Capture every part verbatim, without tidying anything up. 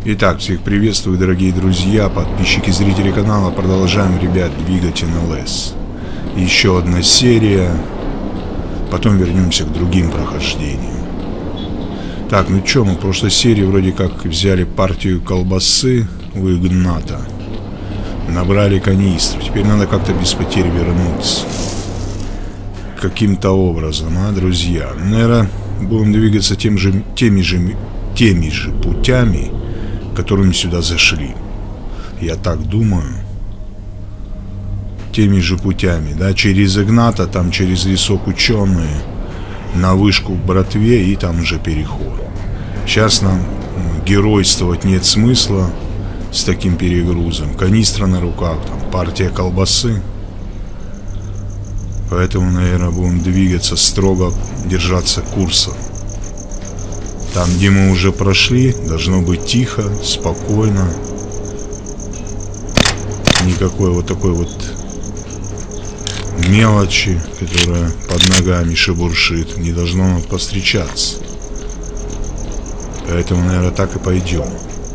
Итак, всех приветствую, дорогие друзья, подписчики, зрители канала. Продолжаем, ребят, двигать эн эл эс. Еще одна серия. Потом вернемся к другим прохождениям. Так, ну что, мы в прошлой серии вроде как взяли партию колбасы у Игната. Набрали канистру. Теперь надо как-то без потерь вернуться. Каким-то образом, а, друзья? Наверное, будем двигаться тем же, теми же, теми же путями, которыми сюда зашли. Я так думаю. Теми же путями, да, через Игната, там через лесок ученые, на вышку к братве и там уже переход. Сейчас нам геройствовать нет смысла с таким перегрузом. Канистра на руках, там партия колбасы. Поэтому, наверное, будем двигаться строго, держаться курса. Там, где мы уже прошли, должно быть тихо, спокойно. Никакой вот такой вот мелочи, которая под ногами шебуршит, не должно нам повстречаться. Поэтому, наверное, так и пойдем.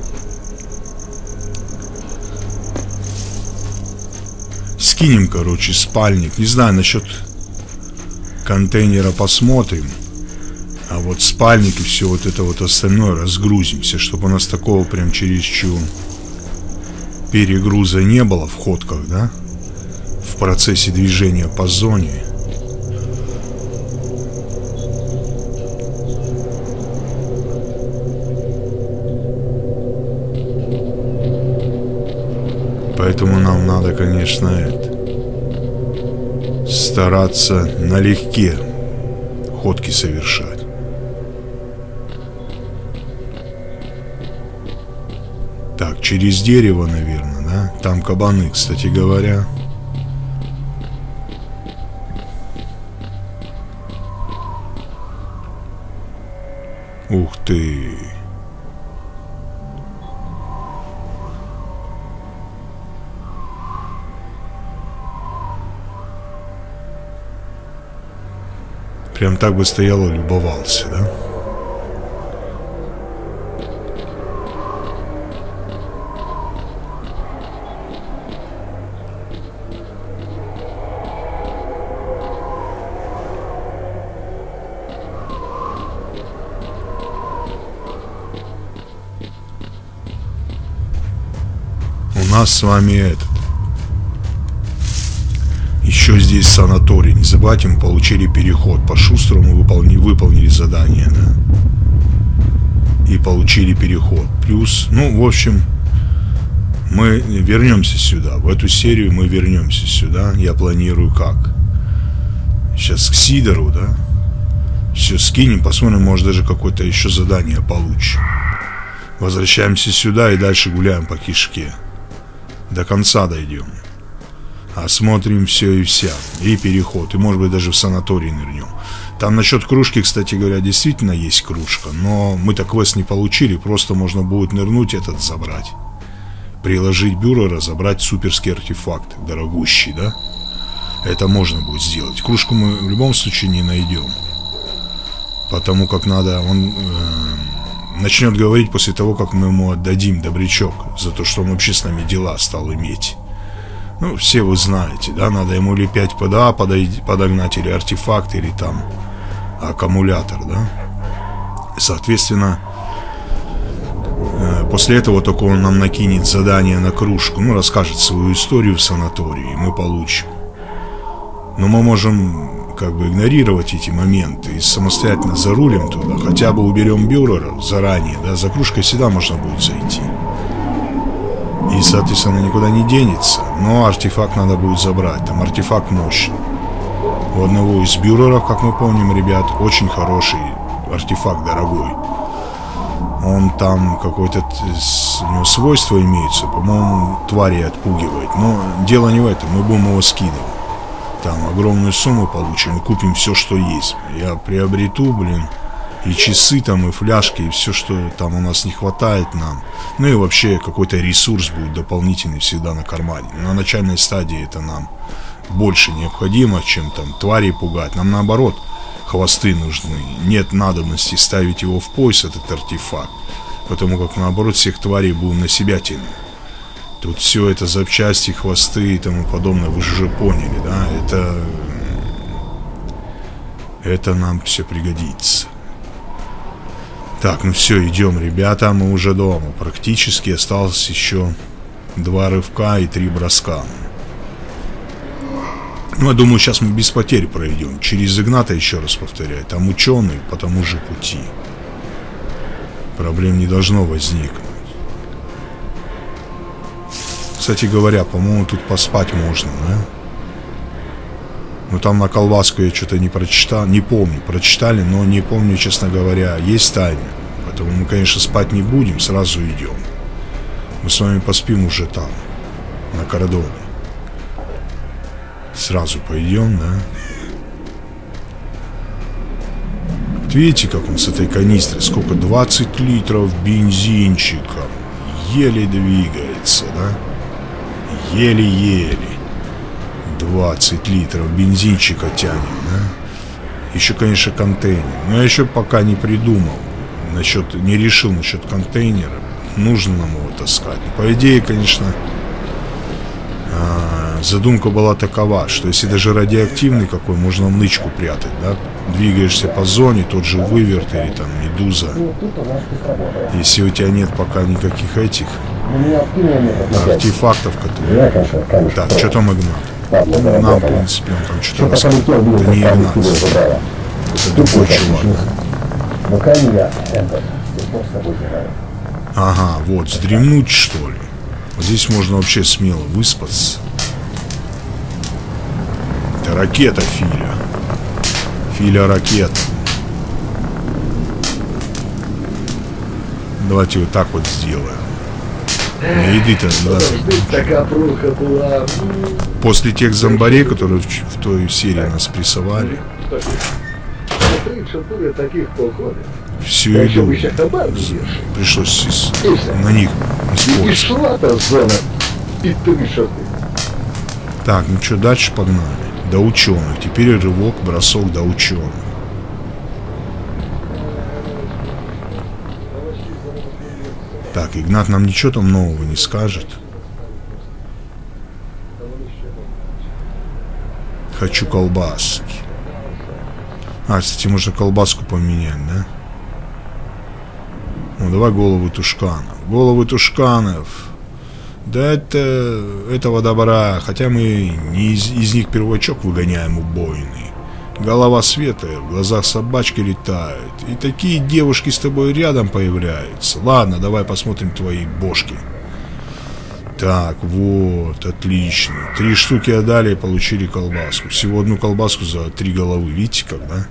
Скинем, короче, спальник. Не знаю, насчет контейнера посмотрим. А вот спальник и все вот это вот остальное разгрузимся, чтобы у нас такого прям чересчур перегруза не было в ходках, да? В процессе движения по зоне. Поэтому нам надо, конечно, это, стараться налегке ходки совершать. Так, через дерево, наверное, да? Там кабаны, кстати говоря. Ух ты! Прям так бы стоял и любовался, да? У нас с вами этот. Еще здесь санаторий. Не забывайте, мы получили переход. По-шустрому выполни, выполнили задание, да? И получили переход. Плюс, ну, в общем, мы вернемся сюда. В эту серию мы вернемся сюда. Я планирую как. Сейчас к Сидору, да? Все скинем, посмотрим, может даже какое-то еще задание получим. Возвращаемся сюда и дальше гуляем по кишке. До конца дойдем. Осмотрим все и вся. И переход. И может быть даже в санаторий нырнем. Там насчет кружки, кстати говоря, действительно есть кружка. Но мы-то квест не получили. Просто можно будет нырнуть этот забрать. Приложить бюро, забрать суперский артефакт. Дорогущий, да? Это можно будет сделать. Кружку мы в любом случае не найдем. Потому как надо... Он э, начнет говорить после того, как мы ему отдадим добрячок. За то, что он вообще с нами дела стал иметь. Ну, все вы знаете, да, надо ему или пять пэ дэ а подогнать, или артефакт, или там аккумулятор, да. Соответственно, после этого только он нам накинет задание на кружку, ну, расскажет свою историю в санатории, и мы получим. Но мы можем, как бы, игнорировать эти моменты и самостоятельно зарулим туда, хотя бы уберем бюро заранее, да, за кружкой всегда можно будет зайти. И, соответственно, никуда не денется. Но артефакт надо будет забрать. Там артефакт мощный. У одного из бюреров, как мы помним, ребят, очень хороший артефакт, дорогой. Он там какое-то... У него свойства имеются. По-моему, твари отпугивает. Но дело не в этом. Мы будем его скидывать. Там огромную сумму получим и купим все, что есть. Я приобрету, блин... И часы там, и фляжки, и все, что там у нас не хватает нам. Ну и вообще какой-то ресурс будет дополнительный всегда на кармане. На начальной стадии это нам больше необходимо, чем там твари пугать. Нам наоборот хвосты нужны. Нет надобности ставить его в пояс, этот артефакт. Потому как, наоборот, всех тварей будем на себя тянуть. Тут все это запчасти, хвосты и тому подобное, вы же уже поняли, да? Это... Это нам все пригодится. Так, ну все, идем, ребята, мы уже дома. Практически осталось еще два рывка и три броска. Ну, я думаю, сейчас мы без потерь пройдем. Через Игната, еще раз повторяю, там ученый по тому же пути. Проблем не должно возникнуть. Кстати говоря, по-моему, тут поспать можно, да? Ну, там на колбаску я что-то не прочитал, не помню, прочитали, но не помню, честно говоря. Есть таймер, поэтому мы, конечно, спать не будем, сразу идем. Мы с вами поспим уже там, на кордоне. Сразу пойдем, да? Вот видите, как он с этой канистры, сколько? двадцать литров бензинчика. Еле двигается, да? Еле-еле. двадцать литров бензинчика тянет, да? Еще, конечно, контейнер. Но я еще пока не придумал насчет, не решил насчет контейнера. Нужно нам его таскать. По идее, конечно, задумка была такова, что если даже радиоактивный какой, можно в нычку прятать, да? Двигаешься по зоне, тот же выверт или там медуза. Если у тебя нет пока никаких этих артефактов, которые... Так, что там Игнат? Нам, в принципе, он там что-то рассказывает. Это не Игнат. Это другой чувак, да? Ага, вот, вздремнуть, что ли? Вот здесь можно вообще смело выспаться. Это ракета Филя. Филя ракета. Давайте вот так вот сделаем. Еды-то, да. После тех зомбарей, которые в, в той серии нас прессовали. Всю еду пришлось из, на них использовать. Так, ну что, дальше погнали. До ученых. Теперь рывок, бросок до ученых. Так, Игнат нам ничего там нового не скажет. Хочу колбаски. А, кстати, можно колбаску поменять, да? Ну, давай головы тушканов. Головы тушканов. Да это... этого добра. Хотя мы не из, из них первачок выгоняем убойный. Голова светлая, в глазах собачки летают. И такие девушки с тобой рядом появляются. Ладно, давай посмотрим твои бошки. Так, вот, отлично. Три штуки отдали и получили колбаску. Всего одну колбаску за три головы. Видите, как, да?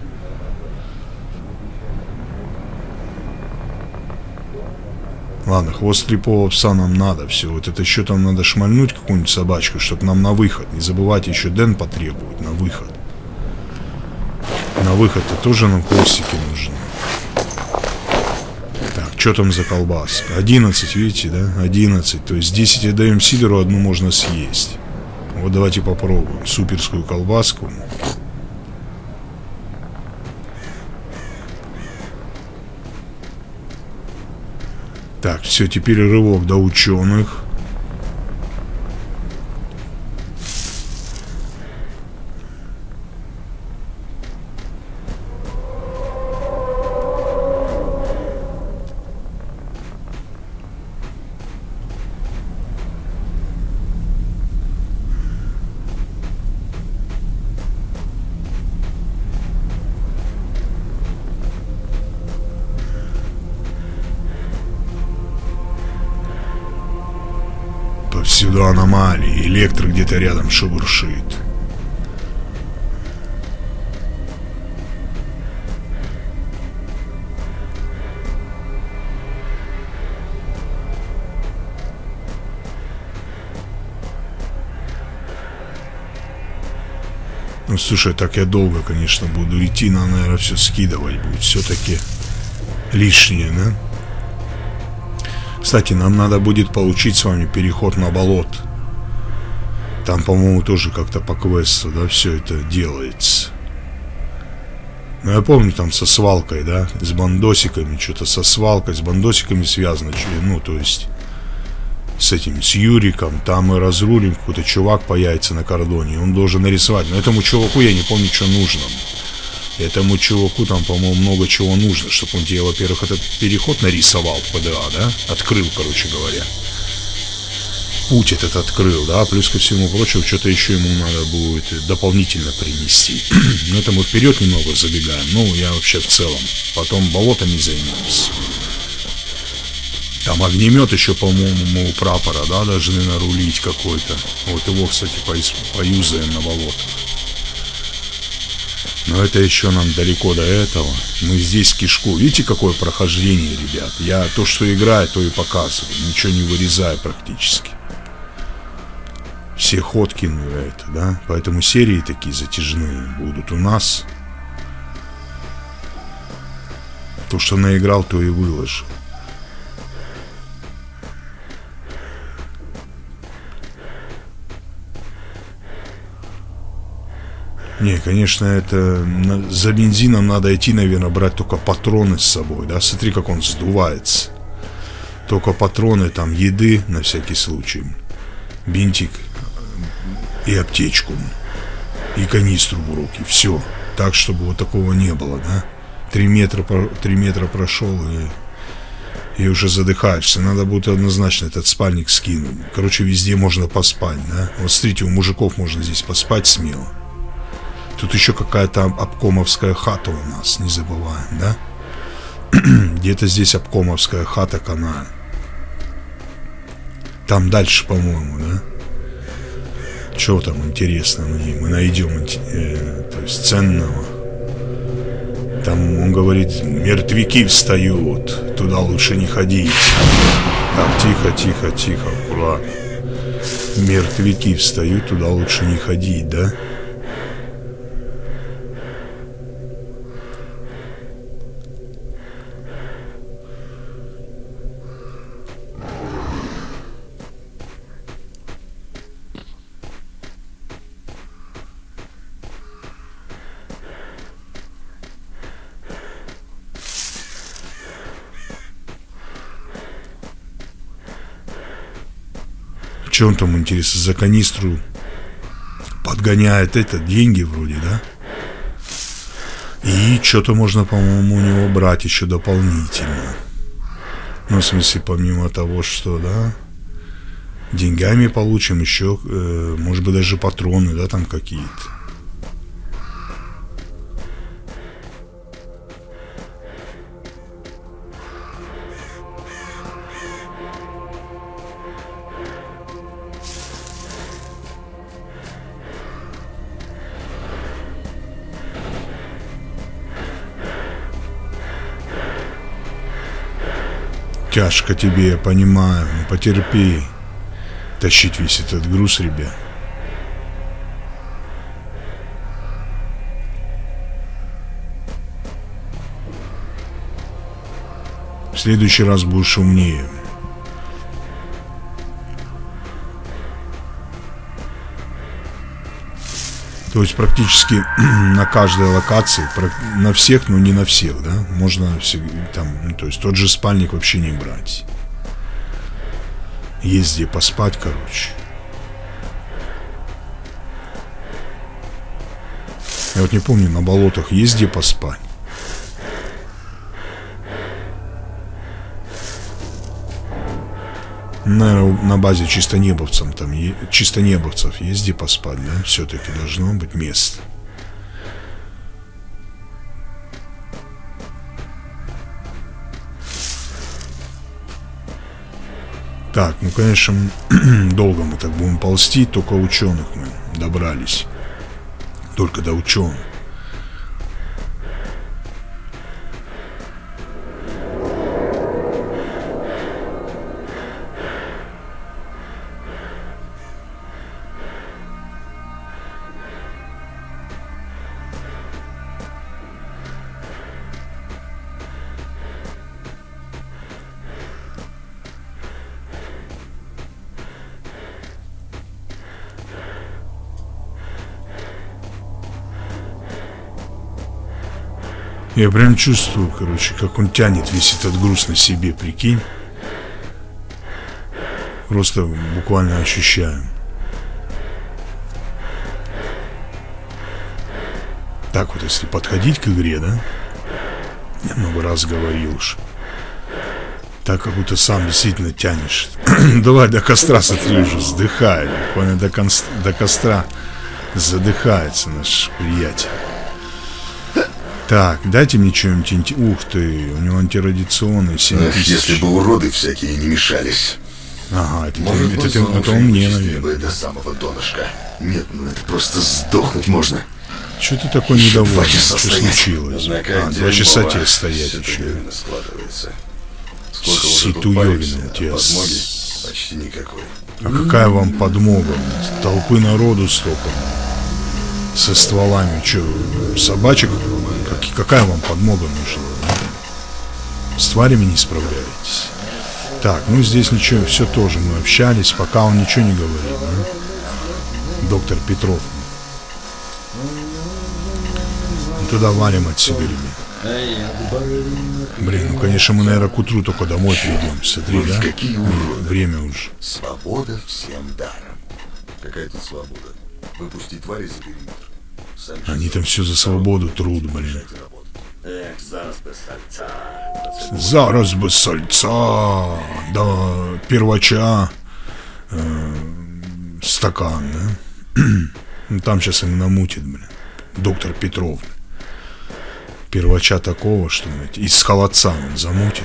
Ладно, хвост слепого пса нам надо. Все, вот это еще там надо шмальнуть какую-нибудь собачку, чтобы нам на выход. Не забывайте, еще Дэн потребует на выход. На выход-то тоже нам хвостики нужны. Так, что там за колбаска? одиннадцать, видите, да? одиннадцать. То есть десять отдаем Сидору, одну можно съесть. Вот давайте попробуем. Суперскую колбаску. Так, все, теперь рывок до ученых. Повсюду аномалии, электро где-то рядом шебуршит. Ну, слушай, так я долго, конечно, буду идти, но, наверное, все скидывать будет. Все-таки лишнее, да? Кстати, нам надо будет получить с вами переход на болот. Там, по-моему, тоже как-то по квесту, да, все это делается. Ну, я помню, там со свалкой, да, с бандосиками, что-то со свалкой, с бандосиками связано, ну, то есть с этим, с Юриком, там мы разрулим, какой-то чувак появится на кордоне, он должен нарисовать, но этому чуваку я не помню, что нужно. Этому чуваку там, по-моему, много чего нужно, чтобы он тебе, во-первых, этот переход нарисовал в ПДА, да, открыл, короче говоря. Путь этот открыл, да, плюс ко всему прочему, что-то еще ему надо будет дополнительно принести. Но это мы вперед немного забегаем, ну, я вообще в целом. Потом болотами займемся. Там огнемет еще, по-моему, у прапора, да, должны нарулить какой-то. Вот его, кстати, поюзаем на болотах. Но это еще нам далеко до этого. Мы здесь кишку. Видите, какое прохождение, ребят? Я то, что играю, то и показываю. Ничего не вырезаю практически. Все ходки на это, да? Поэтому серии такие затяжные будут у нас. То, что наиграл, то и выложил. Не, конечно, это за бензином надо идти, наверное, брать только патроны с собой, да? Смотри, как он сдувается. Только патроны, там, еды на всякий случай. Бинтик и аптечку. И канистру в руки. Все. Так, чтобы вот такого не было, да? Три метра, три метра прошел и, и уже задыхаешься. Надо будет однозначно этот спальник скинуть. Короче, везде можно поспать, да? Вот смотрите, у мужиков можно здесь поспать смело. Тут еще какая-то обкомовская хата у нас, не забываем, да? Где-то здесь обкомовская хата каная. Там дальше, по-моему, да? Что там интересного мы найдем, э, то есть ценного? Там он говорит, мертвяки встают, туда лучше не ходить. Так, тихо, тихо, тихо, аккуратно. Мертвяки встают, туда лучше не ходить, да? Что он там, интересно, за канистру подгоняет это, деньги вроде, да? И что-то можно, по-моему, у него брать еще дополнительно. Ну, в смысле, помимо того, что, да, деньгами получим еще, э, может быть, даже патроны, да, там какие-то. Тяжко тебе, я понимаю, но потерпи. Тащить весь этот груз, ребят. В следующий раз будешь умнее. То есть практически на каждой локации, на всех, но не на всех, да, можно там, ну, то есть тот же спальник вообще не брать. Есть где поспать, короче. Я вот не помню, на болотах есть где поспать. Наверное, на базе чистонебовцам там, чистонебовцев есть где поспать, да? Все-таки должно быть место. Так, ну, конечно, долго мы так будем ползти, только ученых мы добрались. Только до ученых. Я прям чувствую, короче, как он тянет весь этот груз на себе, прикинь. Просто буквально ощущаю. Так вот, если подходить к игре, да? Я много раз говорил уж. Так, как будто сам действительно тянешь. Давай до костра, смотри, уже сдыхает. Буквально до, конст... до костра задыхается наш приятель. Так, дайте мне что-нибудь. Ух ты, у него антирадиационный семь тысяч. Если бы уроды всякие не мешались. Ага, это, Может, это, это, это, это он мне, наверное. До самого донышка. Нет, ну это просто сдохнуть можно. Что ты такой недовольный? Что случилось? А, два часа тебе стоять еще. Ситуевина у тебя. Почти никакой. А какая вам подмога? Толпы народу столько. Со стволами. Че, собачек? Как, какая вам подмога нужна? С тварями не справляетесь. Так, ну здесь ничего, все тоже мы общались, пока он ничего не говорит, да? Доктор Петров. Туда валим отсюда, ребят. Блин, ну конечно мы, наверное, к утру только домой придем. Смотри, да? Какие уроды. Время уже. Свобода всем даром. Какая тут свобода? Выпусти твари за периметр. Сами Они там все за свободу труд, блин. Зараз бы сальца, да первача, э, стакан, да? Ну, там сейчас им намутит, блин. Доктор Петров. Первача такого, что, блядь, из холодца он замутит.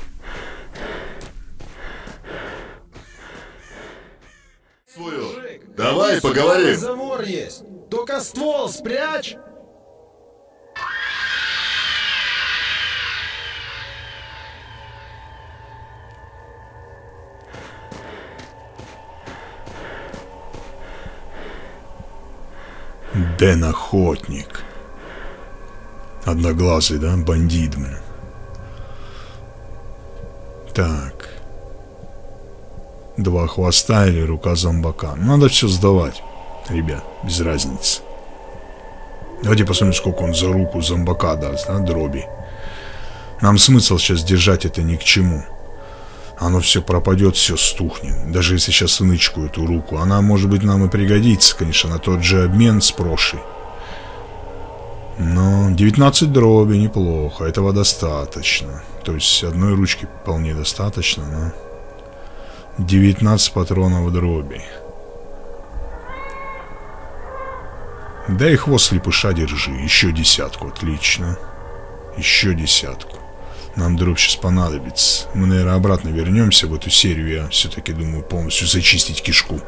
Мужик, давай поговорим. Замор есть. Только ствол спрячь. Дэн Охотник. Одноглазый, да? Бандит, блин. Так. Два хвоста или рука зомбака. Надо все сдавать, ребят, без разницы. Давайте посмотрим, сколько он за руку зомбака даст, да, дроби. Нам смысл сейчас держать это ни к чему. Оно все пропадет, все стухнет. Даже если сейчас нычку эту руку. Она, может быть, нам и пригодится, конечно, на тот же обмен с прошлой. Но девятнадцать дроби неплохо. Этого достаточно. То есть одной ручки вполне достаточно, но... девятнадцать патронов дроби. Да и хвост слепыша держи. Еще десятку, отлично. Еще десятку. Нам дробь сейчас понадобится. Мы, наверное, обратно вернемся в эту серию. Я все-таки думаю полностью зачистить кишку.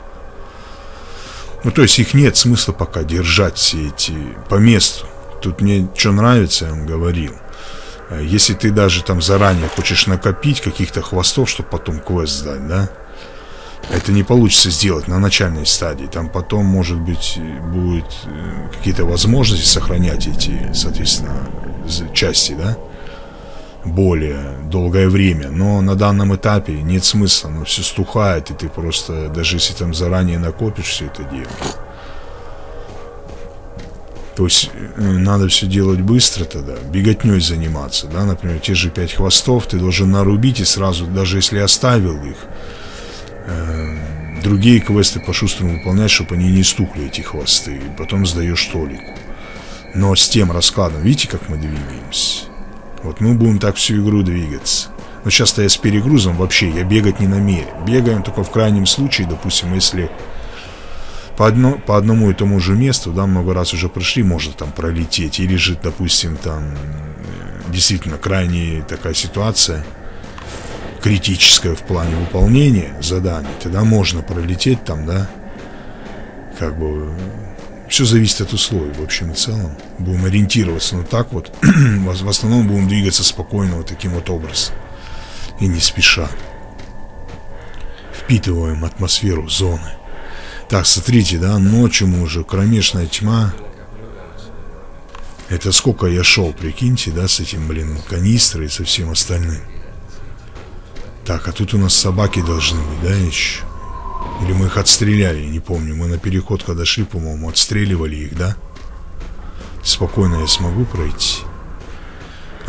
Ну, то есть их нет смысла пока держать все эти по месту. Тут мне что нравится, я вам говорил. Если ты даже там заранее хочешь накопить каких-то хвостов, чтобы потом квест сдать, да? Это не получится сделать на начальной стадии. Там потом, может быть, будут какие-то возможности сохранять эти, соответственно, части, да? Более долгое время. Но на данном этапе нет смысла. Оно все стухает, и ты просто, даже если там заранее накопишь все это дело. То есть надо все делать быстро тогда, беготней заниматься, да, например, те же пять хвостов ты должен нарубить и сразу, даже если оставил их, э, другие квесты по-шустрому выполнять, чтобы они не стухли, эти хвосты, и потом сдаешь толику. Но с тем раскладом, видите, как мы двигаемся? Вот мы будем так всю игру двигаться. Но сейчас-то я с перегрузом вообще, я бегать не намерен. Бегаем только в крайнем случае, допустим, если по, одно, по одному и тому же месту, да, много раз уже прошли, можно там пролететь. Или же, допустим, там действительно крайне такая ситуация, критическая в плане выполнения заданий, тогда можно пролететь там, да, как бы... Все зависит от условий, в общем и целом. Будем ориентироваться, но так вот, в основном будем двигаться спокойно, вот таким вот образом. И не спеша. Впитываем атмосферу зоны. Так, смотрите, да, ночью мы уже, кромешная тьма. Это сколько я шел, прикиньте, да, с этим, блин, канистрой и со всем остальным. Так, а тут у нас собаки должны быть, да, еще? Или мы их отстреляли, не помню. Мы на переход, когда шли, по-моему, отстреливали их, да? Спокойно я смогу пройти.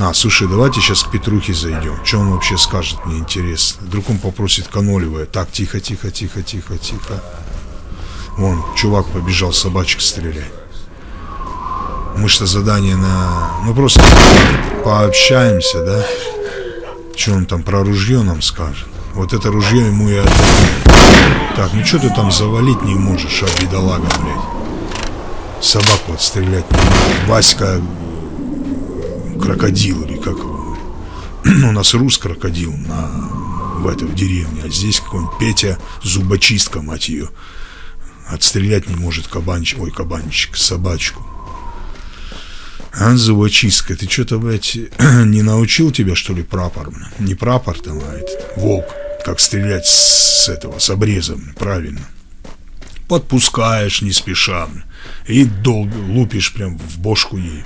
А, слушай, давайте сейчас к Петрухе зайдем. Что он вообще скажет, мне интересно. Вдруг он попросит Канолевое. Так, тихо, тихо, тихо, тихо, тихо. Вон, чувак побежал собачек стрелять. Мы что задание на... Ну, просто пообщаемся, да? Что он там про ружье нам скажет? Вот это ружье ему и отдадим. Так, ну что ты там завалить не можешь, а, бедолага, блядь. Собаку отстрелять не может. Васька... Крокодил или как его? У нас рус крокодил на... в этой в деревне. А здесь какой-нибудь Петя зубочистка, мать ее. Отстрелять не может кабанчик. Ой, кабанчик, собачку. А, зубочистка, ты что-то, блядь, не научил тебя, что ли, прапор? Не прапор там, а этот, волк. Как стрелять с этого, с обрезом, правильно. Подпускаешь не спеша, и долго лупишь прям в бошку ей.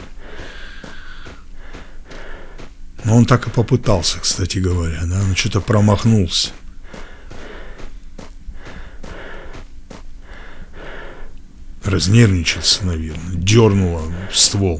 Но он так и попытался, кстати говоря, да, но что-то промахнулся. Разнервничался, наверное, дернуло ствол.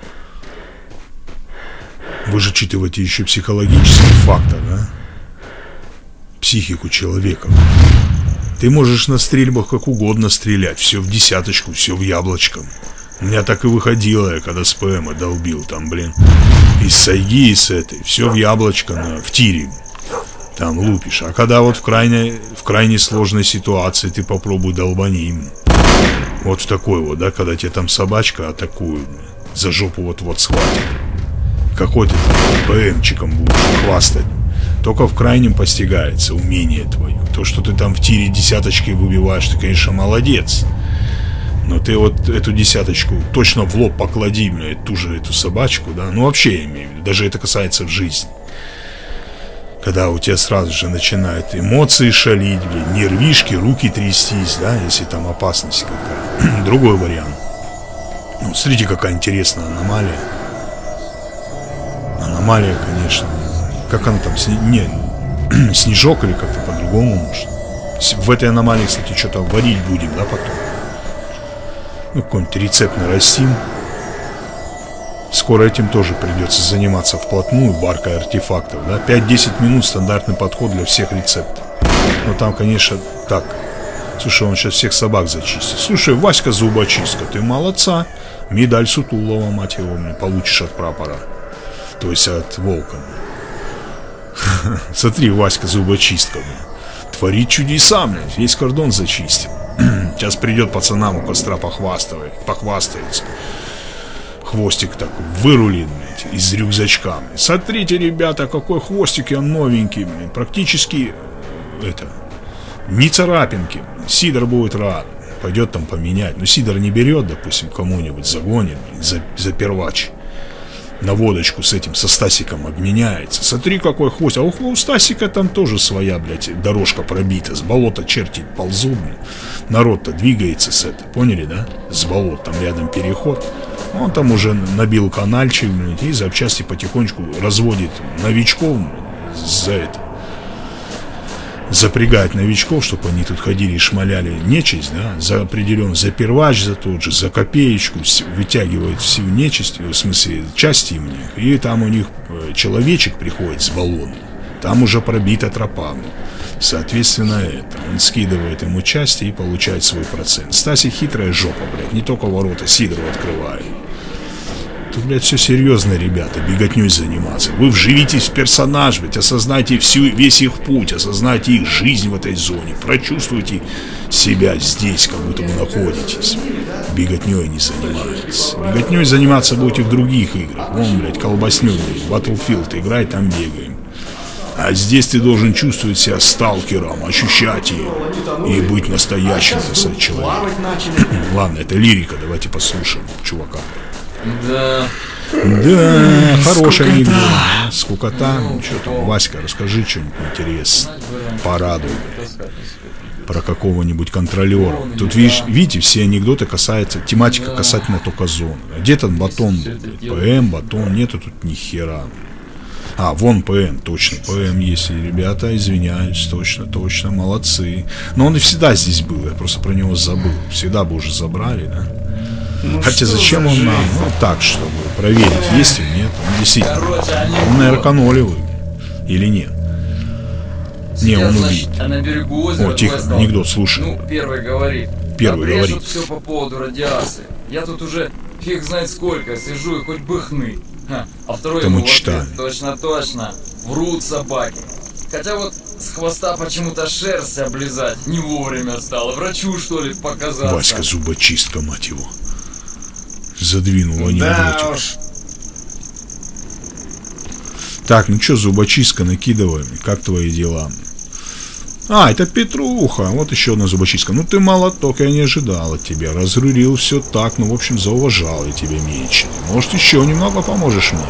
Вы же учитываете еще психологический фактор, да? Психику человека. Ты можешь на стрельбах как угодно стрелять, все в десяточку, все в яблочко. У меня так и выходило, я когда с ПМа долбил, там, блин, из сайги, и с этой, все в яблочко, на, в тире, там лупишь. А когда вот в крайне, в крайне сложной ситуации ты попробуй долбани им. Вот в такой вот, да, когда тебе там собачка атакует, за жопу вот-вот схватит. Какой ты там ПМчиком будешь хвастать. Только в крайнем постигается умение твое. То, что ты там в тире десяточки выбиваешь, ты, конечно, молодец. Но ты вот эту десяточку точно в лоб поклади, блядь, ту же эту собачку, да. Ну, вообще, я имею в виду, даже это касается в жизни. Когда у тебя сразу же начинают эмоции шалить, блядь, нервишки, руки трястись, да, если там опасность какая. Другой вариант. Ну, смотрите, какая интересная аномалия. Аномалия, конечно. Как она там, сни... не, снежок или как-то по-другому, может. В этой аномалии, кстати, что-то варить будем, да, потом. Ну, какой-нибудь рецепт нарастим. Скоро этим тоже придется заниматься вплотную, варкой артефактов, да. пять-десять минут стандартный подход для всех рецептов. Но там, конечно, так. Слушай, он сейчас всех собак зачистит. Слушай, Васька зубочистка, ты молодца. Медаль Сутулова, мать его, мне получишь от прапора. То есть от волка. Смотри, Васька зубочистка, творит чудеса, блядь, весь кордон зачистил. Сейчас придет пацанам у костра похвастает, похвастается. Хвостик так вырулит, блядь, из рюкзачка. Блядь. Смотрите, ребята, какой хвостик, я новенький, блядь, практически это, не царапинки. Блядь. Сидор будет рад, блядь. Пойдет там поменять. Но Сидор не берет, допустим, кому-нибудь загонит, блядь, за, за первач. На водочку с этим, со Стасиком обменяется. Смотри, какой хвост. А у Стасика там тоже своя, блядь, дорожка пробита. С болота черти ползут, блядь. Народ-то двигается с этого, поняли, да? С болот, там рядом переход. Он там уже набил канальчик, блядь, и запчасти потихонечку разводит новичков, блядь, за это. Запрягает новичков, чтобы они тут ходили и шмаляли нечисть, да, за определенный, за первач, за тот же, за копеечку вытягивает всю нечисть, в смысле, части у них, и там у них человечек приходит с баллоном, там уже пробита тропа, соответственно, это, он скидывает ему части и получает свой процент. Стасик хитрая жопа, блядь, не только ворота Сидору открывает. Тут, блядь, все серьезно, ребята, беготней заниматься. Вы вживитесь в персонаж, блядь, осознайте всю, весь их путь, осознайте их жизнь в этой зоне, прочувствуйте себя здесь, как будто вы находитесь. Беготней не занимайтесь. Беготней заниматься будете в других играх. Вон, блядь, колбасню, блядь, Battlefield играй, там бегаем. А здесь ты должен чувствовать себя сталкером, ощущать ее и быть настоящим, так сказать, человеком. Ладно, это лирика, давайте послушаем чувака. Да. Да, хорошая анекдот. Скукота. Ну что там, Васька, расскажи что-нибудь интересное. Порадуй. Про какого-нибудь контролера. Тут, видишь, видите, все анекдоты касаются, тематика касательно только зоны. Где там батон? ПМ, батон, нету тут ни хера. А, вон ПМ, точно, ПМ есть, ребята, извиняюсь, точно, точно, молодцы. Но он и всегда здесь был, я просто про него забыл. Всегда бы уже забрали, да? Ну, Хотя что зачем за он жизнь? нам? Ну так, чтобы проверить, есть или нет. Он действительно, Короче, они он, наверное, канолевый. Или нет? Не, сидят, он значит, убит. на берегу озера О, тихо, двое стал. анекдот, слушай. Ну, первый говорит. Первый обрежут говорит. все по поводу радиации. Я тут уже фиг знает сколько сижу и хоть бы хны. Ха. А второй Это мы ему в ответ, читали. точно, точно. Врут собаки. Хотя вот с хвоста почему-то шерсть облизать не вовремя стало. Врачу, что ли, показаться. Васька зубочистка, мать его. Задвинул анекдотик. Да уж. Так, ну чё, зубочистка, накидывай. Как твои дела? А, это Петруха. Вот еще одна зубочистка. Ну ты молоток, я не ожидал от тебя. Разрулил все так, ну в общем зауважал я тебя, Меченый. Может еще немного поможешь мне?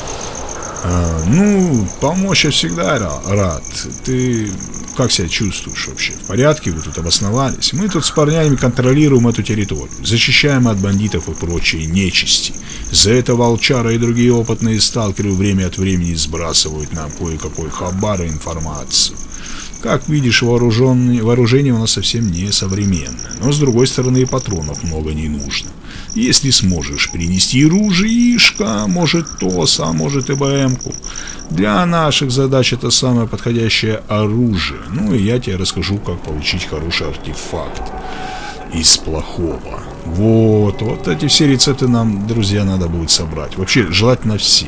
А, ну, помочь я всегда рад. Ты как себя чувствуешь вообще? В порядке? Вы тут обосновались? Мы тут с парнями контролируем эту территорию, защищаем от бандитов и прочей нечисти. За это волчара и другие опытные сталкеры время от времени сбрасывают нам кое-какой хабар и информацию. Как видишь, вооружение у нас совсем не современное, но с другой стороны и патронов много не нужно. Если сможешь принести ружьишко, может ТОС, а может и БМ-ку. Для наших задач это самое подходящее оружие. Ну и я тебе расскажу, как получить хороший артефакт из плохого. Вот, вот эти все рецепты нам, друзья, надо будет собрать. Вообще, желательно все.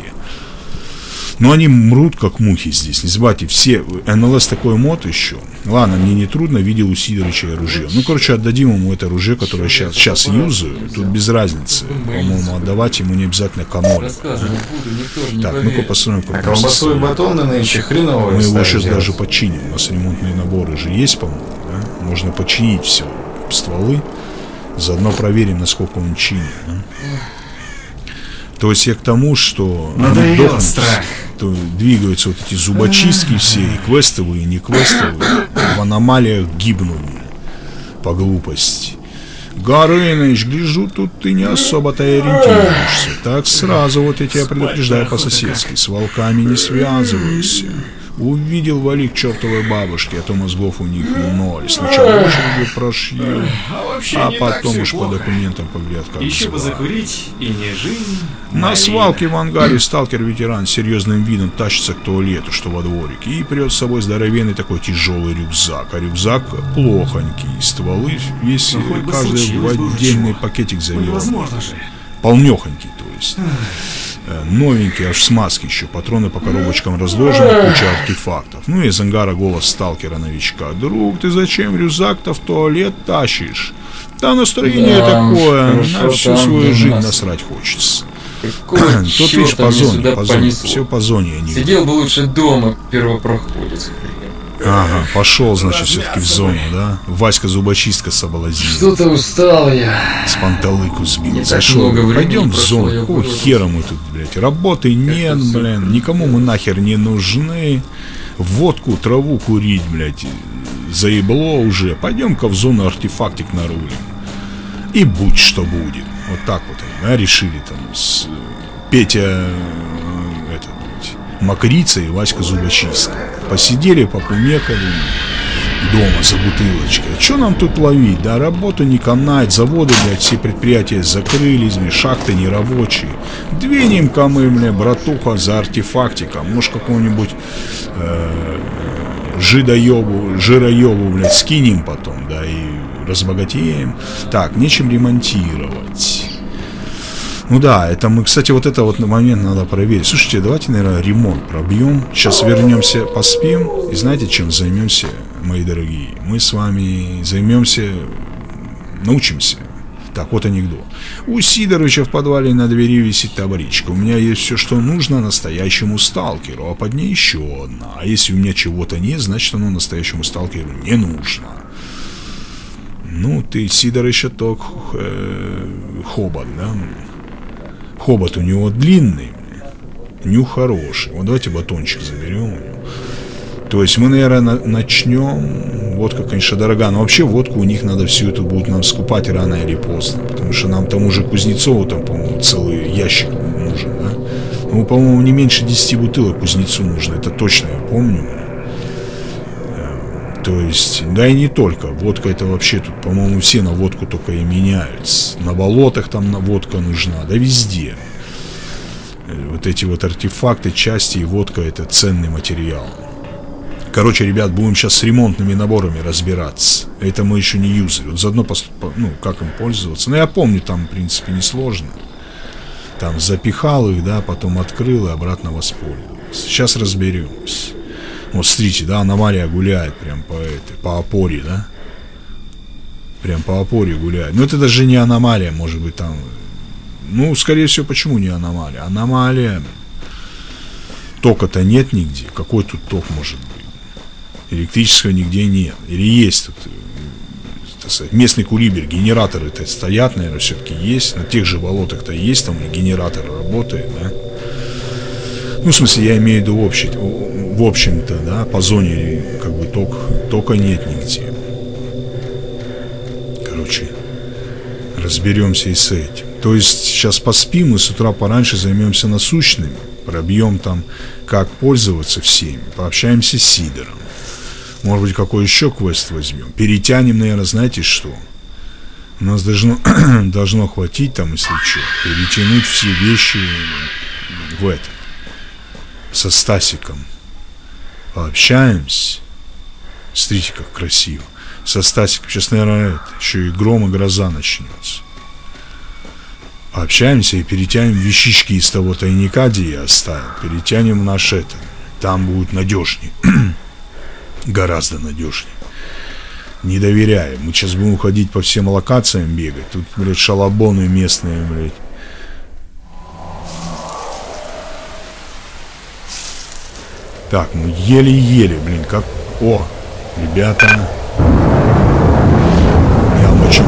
Но они мрут, как мухи здесь. Не забывайте, все... эн эл эс такой мод еще. Ладно, мне не трудно, видел у Сидорыча оружие. Ну, короче, отдадим ему это оружие, которое сейчас, сейчас юзаю. Тут без разницы. По-моему, отдавать ему не обязательно канон. Так, ну-ка посмотрим, как А колбасу и батоны нынче хреновые. мы его сейчас делать. даже починим. У нас ремонтные наборы же есть, по-моему, да? Можно починить все. Стволы. Заодно проверим, насколько он чинит, да? То есть я к тому, что надоел страх. то двигаются вот эти зубочистки все, и квестовые, и не квестовые, в аномалиях гибнут по глупости. Горыныч, гляжу, тут ты не особо-то и ориентируешься. Так сразу вот я тебя предупреждаю по-соседски. С волками не связывайся. Увидел, вали к чертовой бабушке, а то мозгов у них ноль. Сначала очередью прошью, а потом уж по документам поглядят, как Еще бы звать. закурить, и не жизнь. На свалке в ангаре сталкер-ветеран с серьезным видом тащится к туалету, что во дворике, и прет с собой здоровенный такой тяжелый рюкзак. А рюкзак плохонький, стволы весь, Ну, хоть бы каждый случилось в бы отдельный чего. пакетик завел. Невозможно же. Полнехонький, то есть. Э, Новенький, аж в смазке еще. Патроны по коробочкам разложены, куча артефактов. Ну и из ангара голос сталкера-новичка. Друг, ты зачем рюкзак-то в туалет тащишь? Да настроение Да, такое, хорошо на всю там свою без жизнь нас. насрать хочется. Какого Тут видишь, чёрта по меня зоне, сюда по зоне. понесло? Все по зоне они. Сидел бы лучше дома, первопроходец. Ага, пошел, значит, все-таки в зону, да? Васька зубочистка соблазнил. Что-то устал я. С панталыку сбил. Не так Зашел. много времени Пойдем в прошло, зону. я Какого вырос. хера мы тут, блядь? Работы нет, всё. блин. Никому мы нахер не нужны. Водку, траву курить, блядь. Заебло уже. Пойдем-ка в зону артефактик нарулим. И будь что будет. Вот так вот они, да, решили там с Петя э, этот, блядь, Мокрица и Васька Зубочистка. Посидели, покумекали дома за бутылочкой. Что нам тут ловить? Да работа не канает, заводы, блядь, все предприятия закрылись, блядь, шахты нерабочие. Двинем-ка мы, блядь, братуха, за артефактиком. Может, какого-нибудь э, жидоебу, жироебу, блядь, скинем потом, да, и разбогатеем. Так, нечем ремонтировать. Ну да, это мы, кстати, вот это вот момент надо проверить. Слушайте, давайте, наверное, ремонт пробьем. Сейчас вернемся, поспим. И знаете, чем займемся, мои дорогие? Мы с вами займемся, научимся. Так, вот анекдот. У Сидоровича в подвале на двери висит табличка. У меня есть все, что нужно настоящему сталкеру, а под ней еще одна. А если у меня чего-то нет, значит, оно настоящему сталкеру не нужно. Ну, ты, Сидорыча, только э, хобот, да? Хобот у него длинный, нюх хороший. Вот давайте батончик заберем у него. То есть мы, наверное, на- начнем. Водка, конечно, дорога, но вообще водку у них надо всю эту будут нам скупать рано или поздно. Потому что нам тому же Кузнецову там, по-моему, целый ящик нужен, да? Ну, по-моему, не меньше десяти бутылок Кузнецу нужно. Это точно я помню. То есть, да и не только. Водка это вообще тут, по-моему, все на водку только и меняются. На болотах там на водка нужна, да везде. Вот эти вот артефакты, части и водка это ценный материал. Короче, ребят, будем сейчас с ремонтными наборами разбираться. Это мы еще не юзали. Вот заодно, поступ... ну, как им пользоваться. Ну, я помню, там, в принципе, несложно. Там запихал их, да, потом открыл и обратно воспользовался. Сейчас разберемся. Вот, смотрите, да, аномалия гуляет прям по этой, по опоре, да? Прям по опоре гуляет. Но это даже не аномалия, может быть, там... Ну, скорее всего, почему не аномалия? Аномалия... Тока-то нет нигде. Какой тут ток может быть? Электрического нигде нет. Или есть тут, так сказать, местный кулибер, генераторы-то стоят, наверное, все-таки есть. На тех же болотах-то есть, там и генератор работает, да? Ну, в смысле, я имею в виду в, общем, в общем-то, да, по зоне как бы ток, тока нет нигде. Короче, разберемся и с этим. То есть сейчас поспим и с утра пораньше займемся насущными. Пробьем там, как пользоваться всеми. Пообщаемся с Сидором. Может быть, какой еще квест возьмем. Перетянем, наверное, знаете что? У нас должно, должно хватить там, если что, перетянуть все вещи в это. Со Стасиком. Пообщаемся. Смотрите, как красиво. Со Стасиком. Сейчас, наверное, это, еще и гром и гроза начнется. Пообщаемся и перетянем вещички из того тайника, где я оставил. Перетянем в наш это. Там будет надежнее. Гораздо надежнее. Не доверяем. Мы сейчас будем ходить по всем локациям бегать. Тут, блядь, шалабоны местные, блядь. Так, мы еле-еле, блин, как... О, ребята. Я мочу.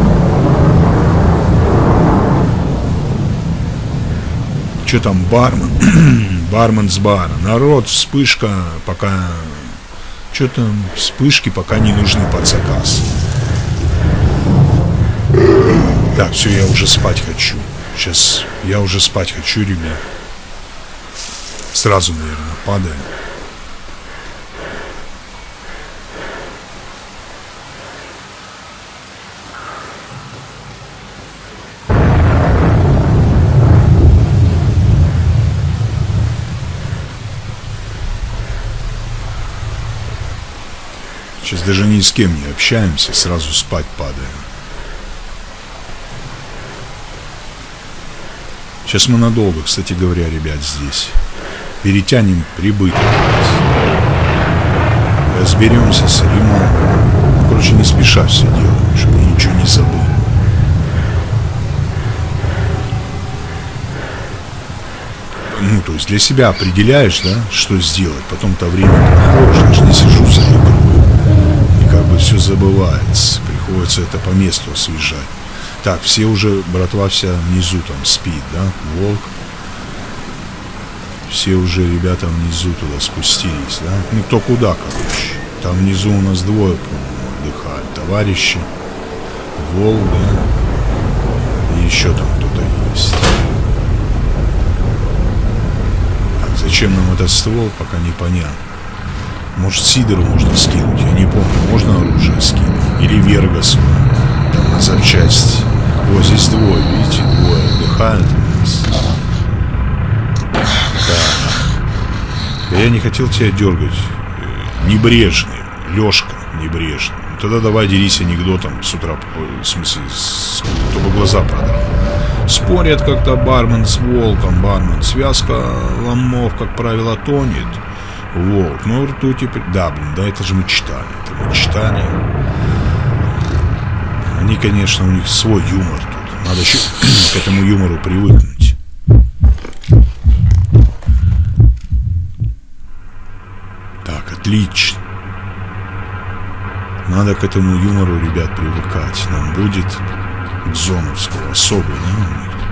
Что там, бармен? Бармен с бара. Народ, вспышка, пока... Что там, вспышки пока не нужны под заказ. Так, все, я уже спать хочу. Сейчас, я уже спать хочу, ребят. Сразу, наверное, падаю. Сейчас даже ни с кем не общаемся, сразу спать падаем. Сейчас мы надолго, кстати говоря, ребят, здесь. Перетянем прибыток. Разберемся с ремонтом. Короче, не спеша все делаем, чтобы ничего не забыл. Ну, то есть для себя определяешь, да, что сделать. Потом-то время проходишь, даже не сижу за игрой. Как бы все забывается. Приходится это по месту освежать. Так, все уже, братва вся внизу там спит, да? Волк. Все уже ребята внизу туда спустились, да? Ну, кто куда, короче. Там внизу у нас двое, по-моему, отдыхают. Товарищи. Волк, да? И еще там кто-то есть. Так, зачем нам этот ствол, пока непонятно. Может, Сидору можно скинуть, я не помню. Можно оружие скинуть? Или Вергасу, там на запчасти. О, здесь двое, видите, двое отдыхают у нас. Так. Да я не хотел тебя дергать. Небрежный, Лешка небрежный. Ну, тогда давай делись анекдотом с утра, в смысле, с... только глаза продрал. Спорят как-то бармен с волком, бармен. Связка ломов, как правило, тонет. Волк, ну рту теперь... Да, блин, да, это же мы читали. Это мы читали. Они, конечно, у них свой юмор тут. Надо еще к этому юмору привыкнуть. Так, отлично. Надо к этому юмору, ребят, привыкать. Нам будет к зоновскому особый, да, у них.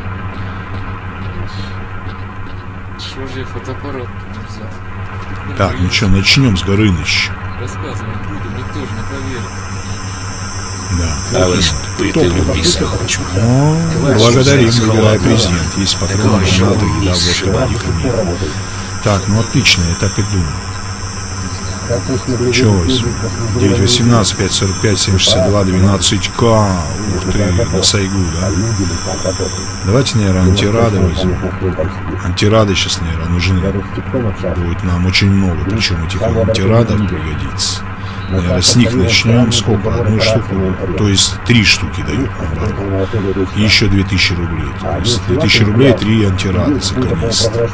Чего же я фотоаппарат не взял? Так, ну что, начнем с Горыныча. Рассказывай, буду, никто же не поверит. Да. А вот топливо писал. О, благодарим, выбирай презент. Есть патроны, гранаты, еда, водка, медикаменты. Так, ну отлично, я так и думал. Чё, девять восемнадцать, пять сорок пять, семь шестьдесят два, двенадцать ка. Ух ты, на Сайгу, да? Давайте, наверное, антирады возьмем. Антирады сейчас, наверное, нужны. Будет нам очень много, причем этих антирадов пригодится. Наверное, с них начнем. Сколько? Одну штуку. То есть три штуки дают наоборот. И еще две тысячи рублей. То есть две тысячи рублей, три антирады за канистр.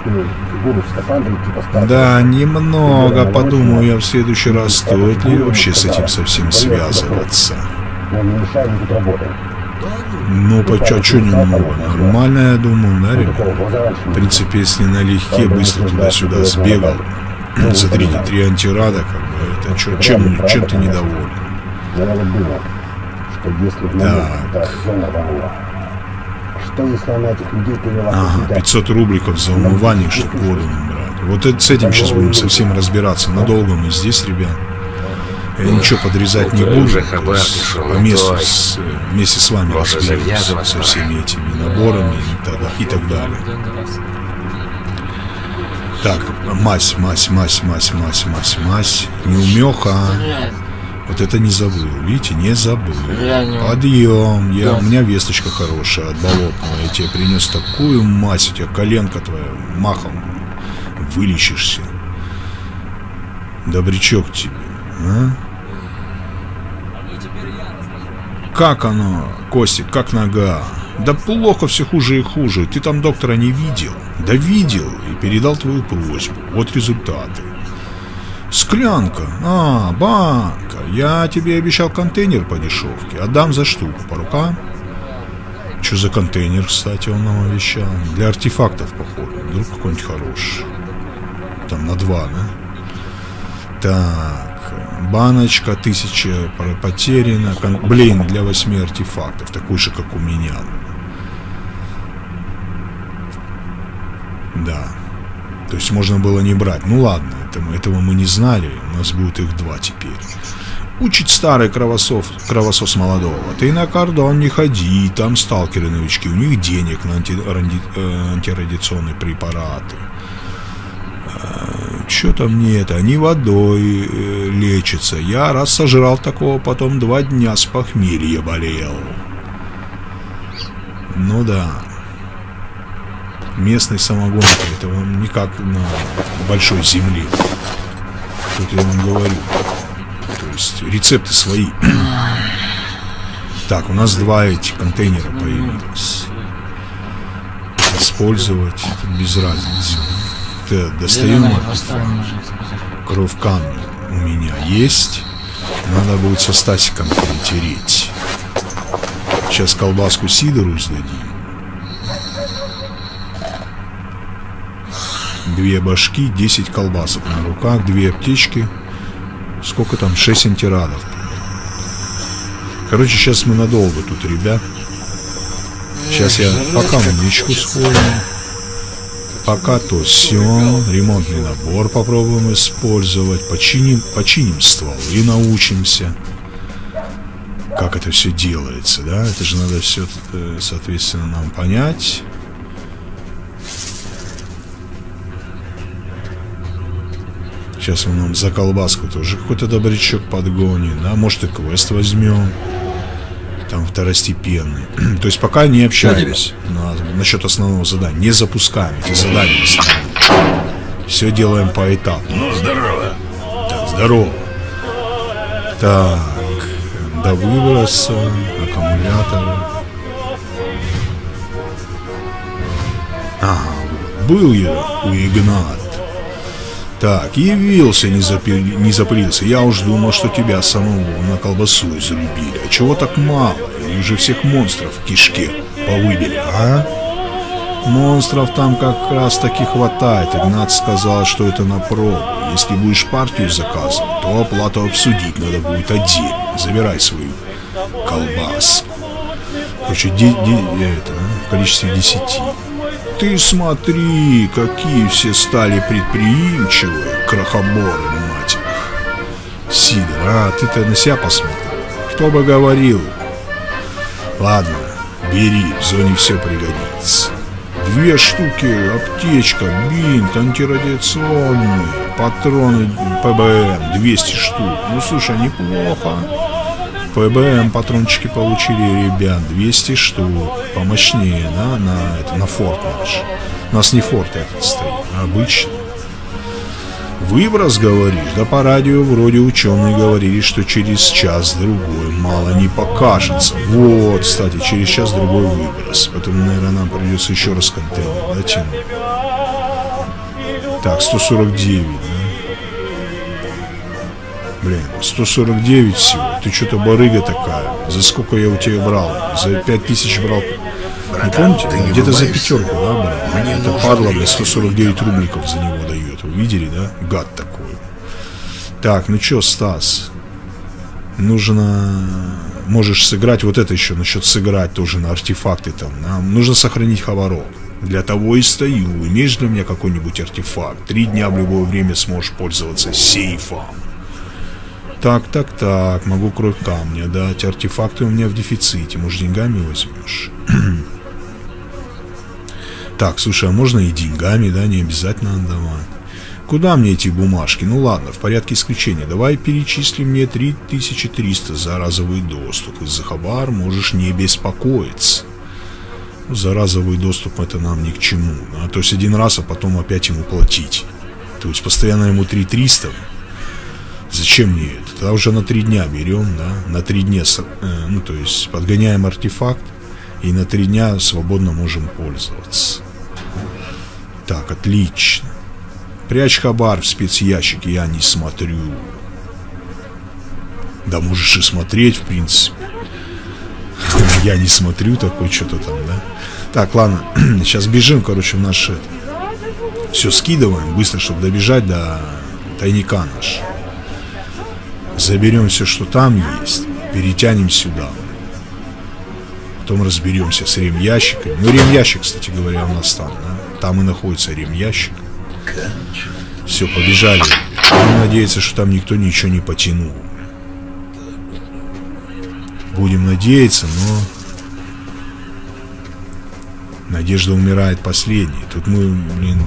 Да, немного. Подумаю я в следующий раз, стоит ли вообще с этим совсем связываться. Ну, а что немного? Нормально, я думаю, да, ребят? В принципе, если налегке быстро туда-сюда сбегал. Смотрите, три антирада, как бы, это что, чем, чем ты недоволен? Так. Ага, пятьсот рубликов за умывание, чтобы воду нам брать. Вот это, с этим сейчас будем совсем разбираться. Надолго мы здесь, ребят. Я ничего подрезать не буду. По месту с, вместе с вами разберемся со всеми этими наборами и так, и так далее. Так, мазь, мазь, мазь, мазь, мазь, мазь, мазь. Неумеха. Вот это не забыл, видите, не забыл. Подъем. Я, у меня весточка хорошая от болотного. Я тебе принес такую мазь, у тебя коленка твоя махом вылечишься. Добрячок тебе, а? Как оно, Костик, как нога? Да плохо, все хуже и хуже. Ты там доктора не видел? Да видел и передал твою просьбу. Вот результаты. Склянка. А, банка. Я тебе обещал контейнер по дешевке. Отдам за штуку. По рукам? Что за контейнер, кстати, он нам обещал? Для артефактов, походу. Вдруг какой-нибудь хороший. Там на два, да? Так. Баночка, тысяча потеряна. Кон... Блин, для восьми артефактов. Такой же, как у меня. Да. То есть можно было не брать. Ну ладно, это мы, этого мы не знали. У нас будет их два теперь. Учить старый кровосос, кровосос молодого. Ты на кордон не ходи. Там сталкеры-новички. У них денег на анти, ранди, э, антирадиационные препараты. Э, Что-то мне это. Они водой э, лечатся. Я раз сожрал такого, потом два дня с похмелья болел. Ну да. Местной самогонки, это вам не как на большой земле. Тут я вам говорю. То есть рецепты свои. Так, у нас два эти контейнера появилось. Использовать без разницы. Так, достаем артефакт. Кровь камня у меня есть. Надо будет со Стасиком перетереть. Сейчас колбаску Сидору сдадим. Две башки, десять колбасок на руках, две аптечки. Сколько там? шесть антирадов. Короче, сейчас мы надолго тут, ребят. Сейчас я пока манечку сходим. Пока то все. Ремонтный набор попробуем использовать. Починим, починим ствол и научимся. Как это все делается, да? Это же надо все, соответственно, нам понять. Сейчас он нам за колбаску тоже какой-то добрячок подгонит, да? Может и квест возьмем. Там второстепенный. То есть пока не общались на, насчет основного задания. Не запускаем эти задания основные. Все делаем поэтапно. Ну, здорово. Так, здорово. Так, до выброса, аккумуляторы. Ага, вот. Был я у Игната. Так, явился, не, запи... не запылился. Я уж думал, что тебя самого на колбасу изрубили. А чего так мало? Или уже всех монстров в кишке повыбили, а? Монстров там как раз таки хватает. Игнат сказал, что это на пробу. Если будешь партию заказывать, то оплату обсудить надо будет отдельно. Забирай свою колбаску. Короче, де... де... это, да? В количестве десяти. Ты смотри, какие все стали предприимчивые, крохоборы, мать их. Сидор, а ты-то на себя посмотри. Кто бы говорил. Ладно, бери, в зоне все пригодится. Две штуки, аптечка, бинт, антирадиационный, патроны ПБМ, двести штук. Ну, слушай, неплохо. ПБМ патрончики получили, ребят, двести штук. Помощнее, да, на, это, на форт наш. У нас не форт этот стоит, а обычный. Выброс, говоришь? Да по радио вроде ученые говорили, что через час-другой мало не покажется. Вот, кстати, через час-другой выброс. Поэтому, наверное, нам придется еще раз контейнер, да, тянуть. Так, сто сорок девять, да? Блин, сто сорок девять всего. Ты что-то барыга такая. За сколько я у тебя брал? За пять тысяч брал. Не помните? Да? Где-то за пятерку, да, брал? Это падла, блин, сто сорок девять рубликов за него дает. Вы видели, да? Гад такой. Так, ну чё, Стас? Нужно... Можешь сыграть вот это еще, насчет сыграть тоже на артефакты там. Нам нужно сохранить ховорот. Для того и стою. Имеешь для меня какой-нибудь артефакт? Три дня в любое время сможешь пользоваться сейфом. Так, так, так. Могу кровь камня дать. Артефакты у меня в дефиците. Может, деньгами возьмешь? Так, слушай, а можно и деньгами, да? Не обязательно отдавать. Куда мне эти бумажки? Ну ладно, в порядке исключения. Давай перечисли мне три тысячи триста за разовый доступ. Из-за хабар можешь не беспокоиться. Ну, за разовый доступ это нам ни к чему. Да? То есть один раз, а потом опять ему платить. То есть постоянно ему три тысячи триста. Зачем мне это? Тогда уже на три дня берем, да? На три дня, э, ну то есть подгоняем артефакт. И на три дня свободно можем пользоваться. Так, отлично. Прячь хабар в спецящик, я не смотрю. Да можешь и смотреть, в принципе. Я не смотрю, такой что-то там, да. Так, ладно, сейчас бежим, короче, в наш это. Все скидываем быстро, чтобы добежать до тайника наш. Заберем все, что там есть. Перетянем сюда. Потом разберемся с ремящиками. Ну, ремящик, кстати говоря, у нас там, да? Там и находится ремящик. Все, побежали. Будем надеяться, что там никто ничего не потянул. Будем надеяться, но... Надежда умирает последней. Тут мы, блин...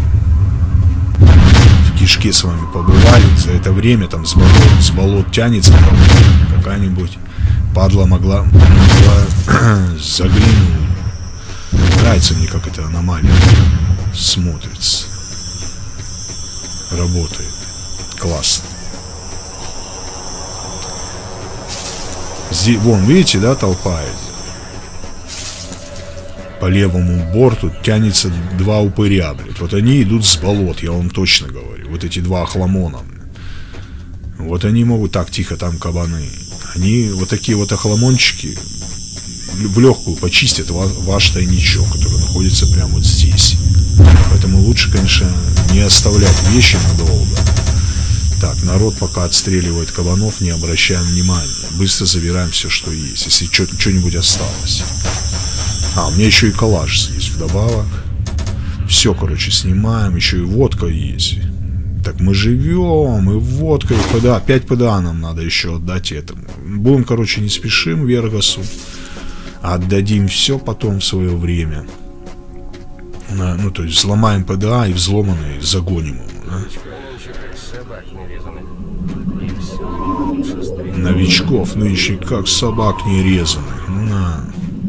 В кишке с вами побывали. За это время там с болот, с болот тянется там, какая-нибудь... Падла могла, могла заглянуть. Нравится мне, как эта аномалия смотрится. Работает. Классно. Здесь, вон, видите, да, толпа идет. По левому борту тянется два упыря, блядь. Вот они идут с болот, я вам точно говорю. Вот эти два охламона. Вот они могут... Так, тихо, там кабаны. Они, вот такие вот охламончики, в легкую почистят ваш, ваш тайничок, который находится прямо вот здесь. Поэтому лучше, конечно, не оставлять вещи надолго. Так, народ пока отстреливает кабанов, не обращаем внимания. Быстро забираем все, что есть, если что-нибудь осталось. А, у меня еще и калаш здесь вдобавок. Все, короче, снимаем. Еще и водка есть. Так, мы живем, и водка, и ПДА. Опять ПДА нам надо еще отдать этому. Будем, короче, не спешим Вергасу. Отдадим все потом в свое время. На, ну, то есть взломаем ПДА и взломанные загоним ему, да? Новичков нынче как собак нерезанных. Ну на.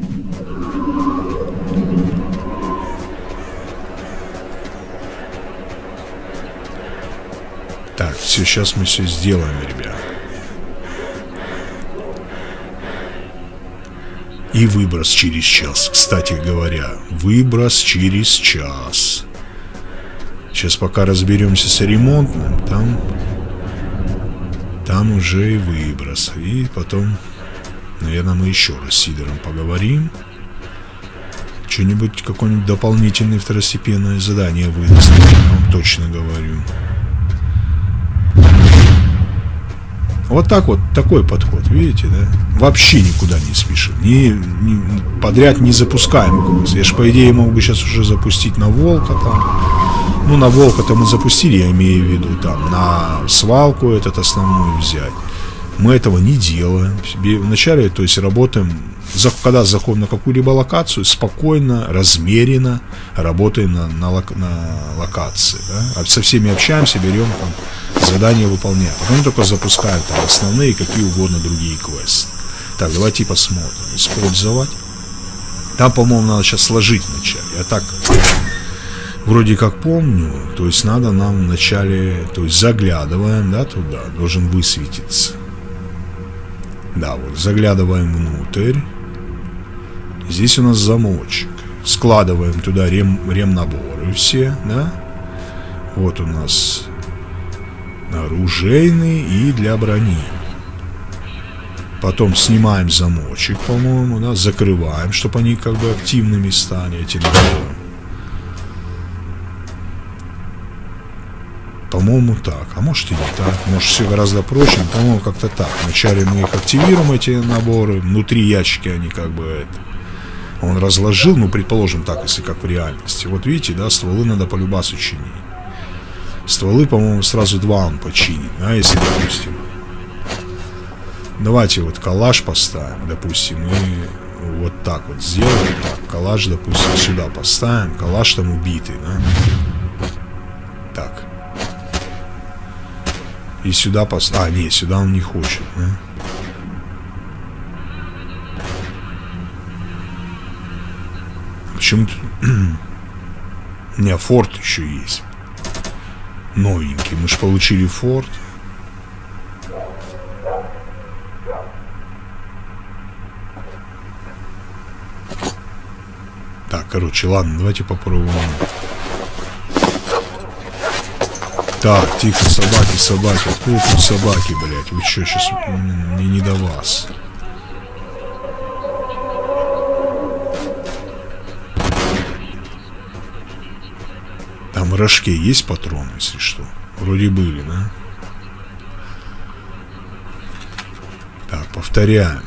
Так, все, сейчас мы все сделаем, ребят. И выброс через час. Кстати говоря, выброс через час. Сейчас пока разберемся с ремонтным, там, там уже и выброс. И потом, наверное, мы еще раз с Сидором поговорим. Что-нибудь, какое-нибудь дополнительное второстепенное задание выдаст, я вам точно говорю. Вот так вот, такой подход, видите, да? Вообще никуда не спешим. Ни, ни, подряд не запускаем. Я же, по идее, мог бы сейчас уже запустить на Волка там. Ну, на Волка-то мы запустили, я имею в виду, там, на свалку этот основной взять. Мы этого не делаем. Вначале, то есть, работаем, когда заходим на какую-либо локацию, спокойно, размеренно работаем на, на, лок, на локации. Да? Со всеми общаемся, берем там задания, выполняем. Потом только запускаем там основные, какие угодно другие квесты. Так, давайте посмотрим. Использовать. Там, по-моему, надо сейчас сложить вначале. Я так вроде как помню. То есть надо нам вначале, то есть заглядываем, да, туда, должен высветиться. Да, вот, заглядываем внутрь. Здесь у нас замочек. Складываем туда рем, ремнаборы все, да. Вот у нас оружейный и для брони. Потом снимаем замочек, по-моему, да, закрываем, чтобы они как бы активными стали, эти наборы. По-моему, так. А может и не так. Может, все гораздо проще. По-моему, как-то так. Вначале мы их активируем, эти наборы. Внутри ящики они как бы это... Он разложил, ну, предположим, так, если как в реальности. Вот видите, да, стволы надо полюбасу чинить. Стволы, по-моему, сразу два он починит. Да, если, допустим... Давайте вот калаш поставим, допустим, и вот так вот сделаем. Так, калаш, допустим, сюда поставим. Калаш там убитый, да. Так. И сюда поставим. А, нет, сюда он не хочет, да. Почему-то... У меня форт еще есть. Новенький. Мы же получили форт. Так, короче, ладно, давайте попробуем. Так, тихо, собаки, собаки. Откуда тут собаки, блядь? Вы что, сейчас мне не до вас? Там в рожке есть патроны, если что? Вроде были, да? Так, повторяем.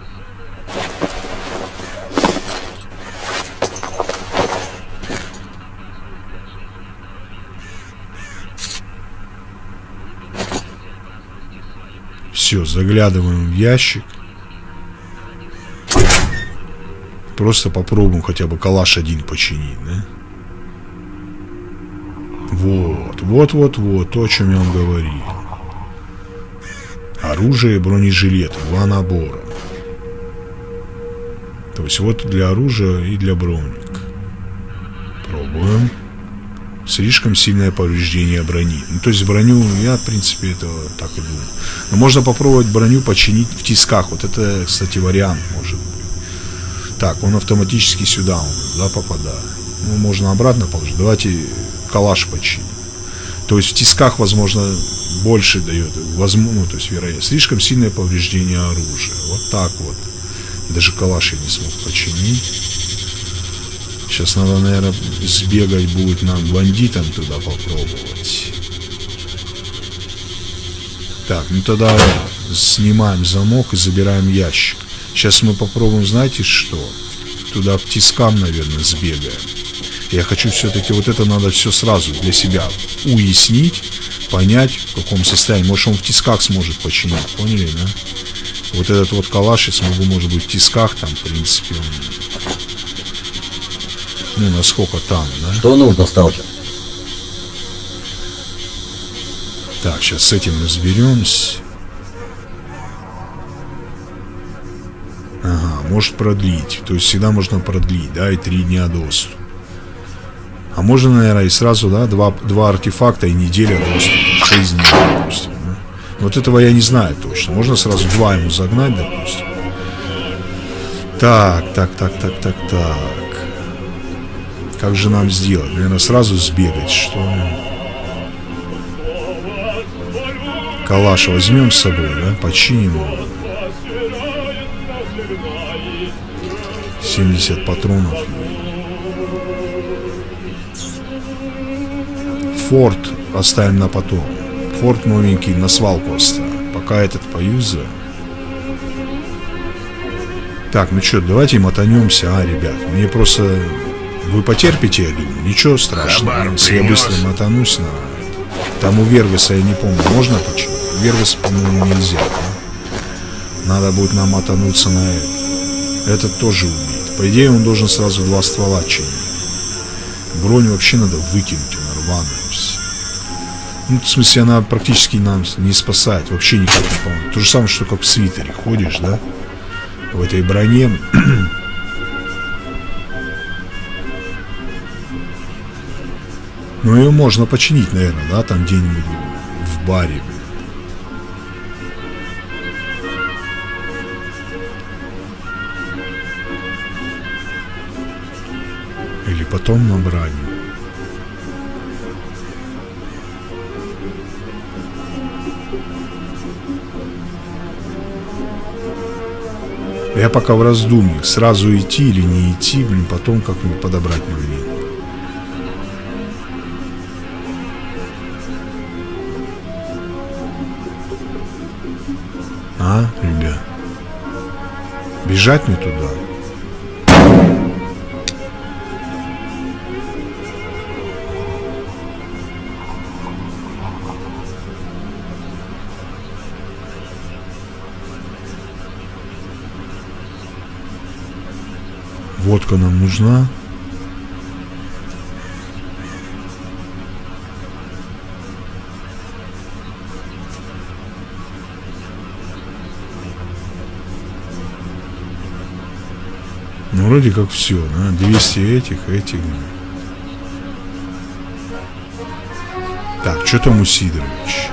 Все, заглядываем в ящик. Просто попробуем хотя бы калаш один починить, да? Вот, вот, вот, вот, то, о чем я вам говорил. Оружие, бронежилет, два набора. То есть вот для оружия и для броник. Пробуем. Слишком сильное повреждение брони. Ну, то есть броню, я, в принципе, это так и думаю. Но можно попробовать броню починить в тисках. Вот это, кстати, вариант может быть. Так, он автоматически сюда, он, да, попадает. Ну, можно обратно положить. Давайте калаш починим. То есть в тисках, возможно, больше дает. Возможно, ну, то есть, вероятно, слишком сильное повреждение оружия. Вот так вот. Даже калаш я не смог починить. Сейчас надо, наверное, сбегать будет нам бандитам туда попробовать. Так, ну тогда снимаем замок и забираем ящик. Сейчас мы попробуем, знаете что? Туда к тискам, наверное, сбегаем. Я хочу все-таки, вот это надо все сразу для себя уяснить, понять, в каком состоянии. Может, он в тисках сможет починить, поняли, да? Вот этот вот калаш я смогу, может быть, в тисках там, в принципе, он... Ну, насколько там, да? Что нужно, сталкер? Так, сейчас с этим разберемся. Ага, может продлить. То есть всегда можно продлить, да, и три дня доступа. А можно, наверное, и сразу, да, два, два артефакта и неделя доступа. Шесть дней, допустим, да? Вот этого я не знаю точно. Можно сразу два ему загнать, допустим. Так, так, так, так, так, так. Как же нам сделать? Наверное, сразу сбегать, что ли? Калаш возьмем с собой, да? Починим его. семьдесят патронов. Форт оставим на потом. Форт новенький на свалку оставим. Пока этот поюзаем. Так, ну что, давайте мотанемся, а, ребят. Мне просто... Вы потерпите, я думаю, ничего страшного. Хабар Если я принес. быстро мотанусь на... Там у Вергаса, я не помню, можно почему? Вергас, по-моему, нельзя, да? Надо будет нам мотануться на это. Этот тоже убит. По идее, он должен сразу два ствола чинить. Бронь вообще надо выкинуть, она рваная вся. Ну, в смысле, она практически нам не спасает. Вообще никак не помогает. То же самое, что как в свитере ходишь, да? В этой броне. Ну, ее можно починить, наверное, да? Там где-нибудь в баре. Или потом на брань. Я пока в раздумье, сразу идти или не идти, блин, потом как-нибудь подобрать момент. А, ребят, бежать мне туда? Водка нам нужна. Ну, вроде как все, да? двести этих, этих. Так, что там у Сидоровича?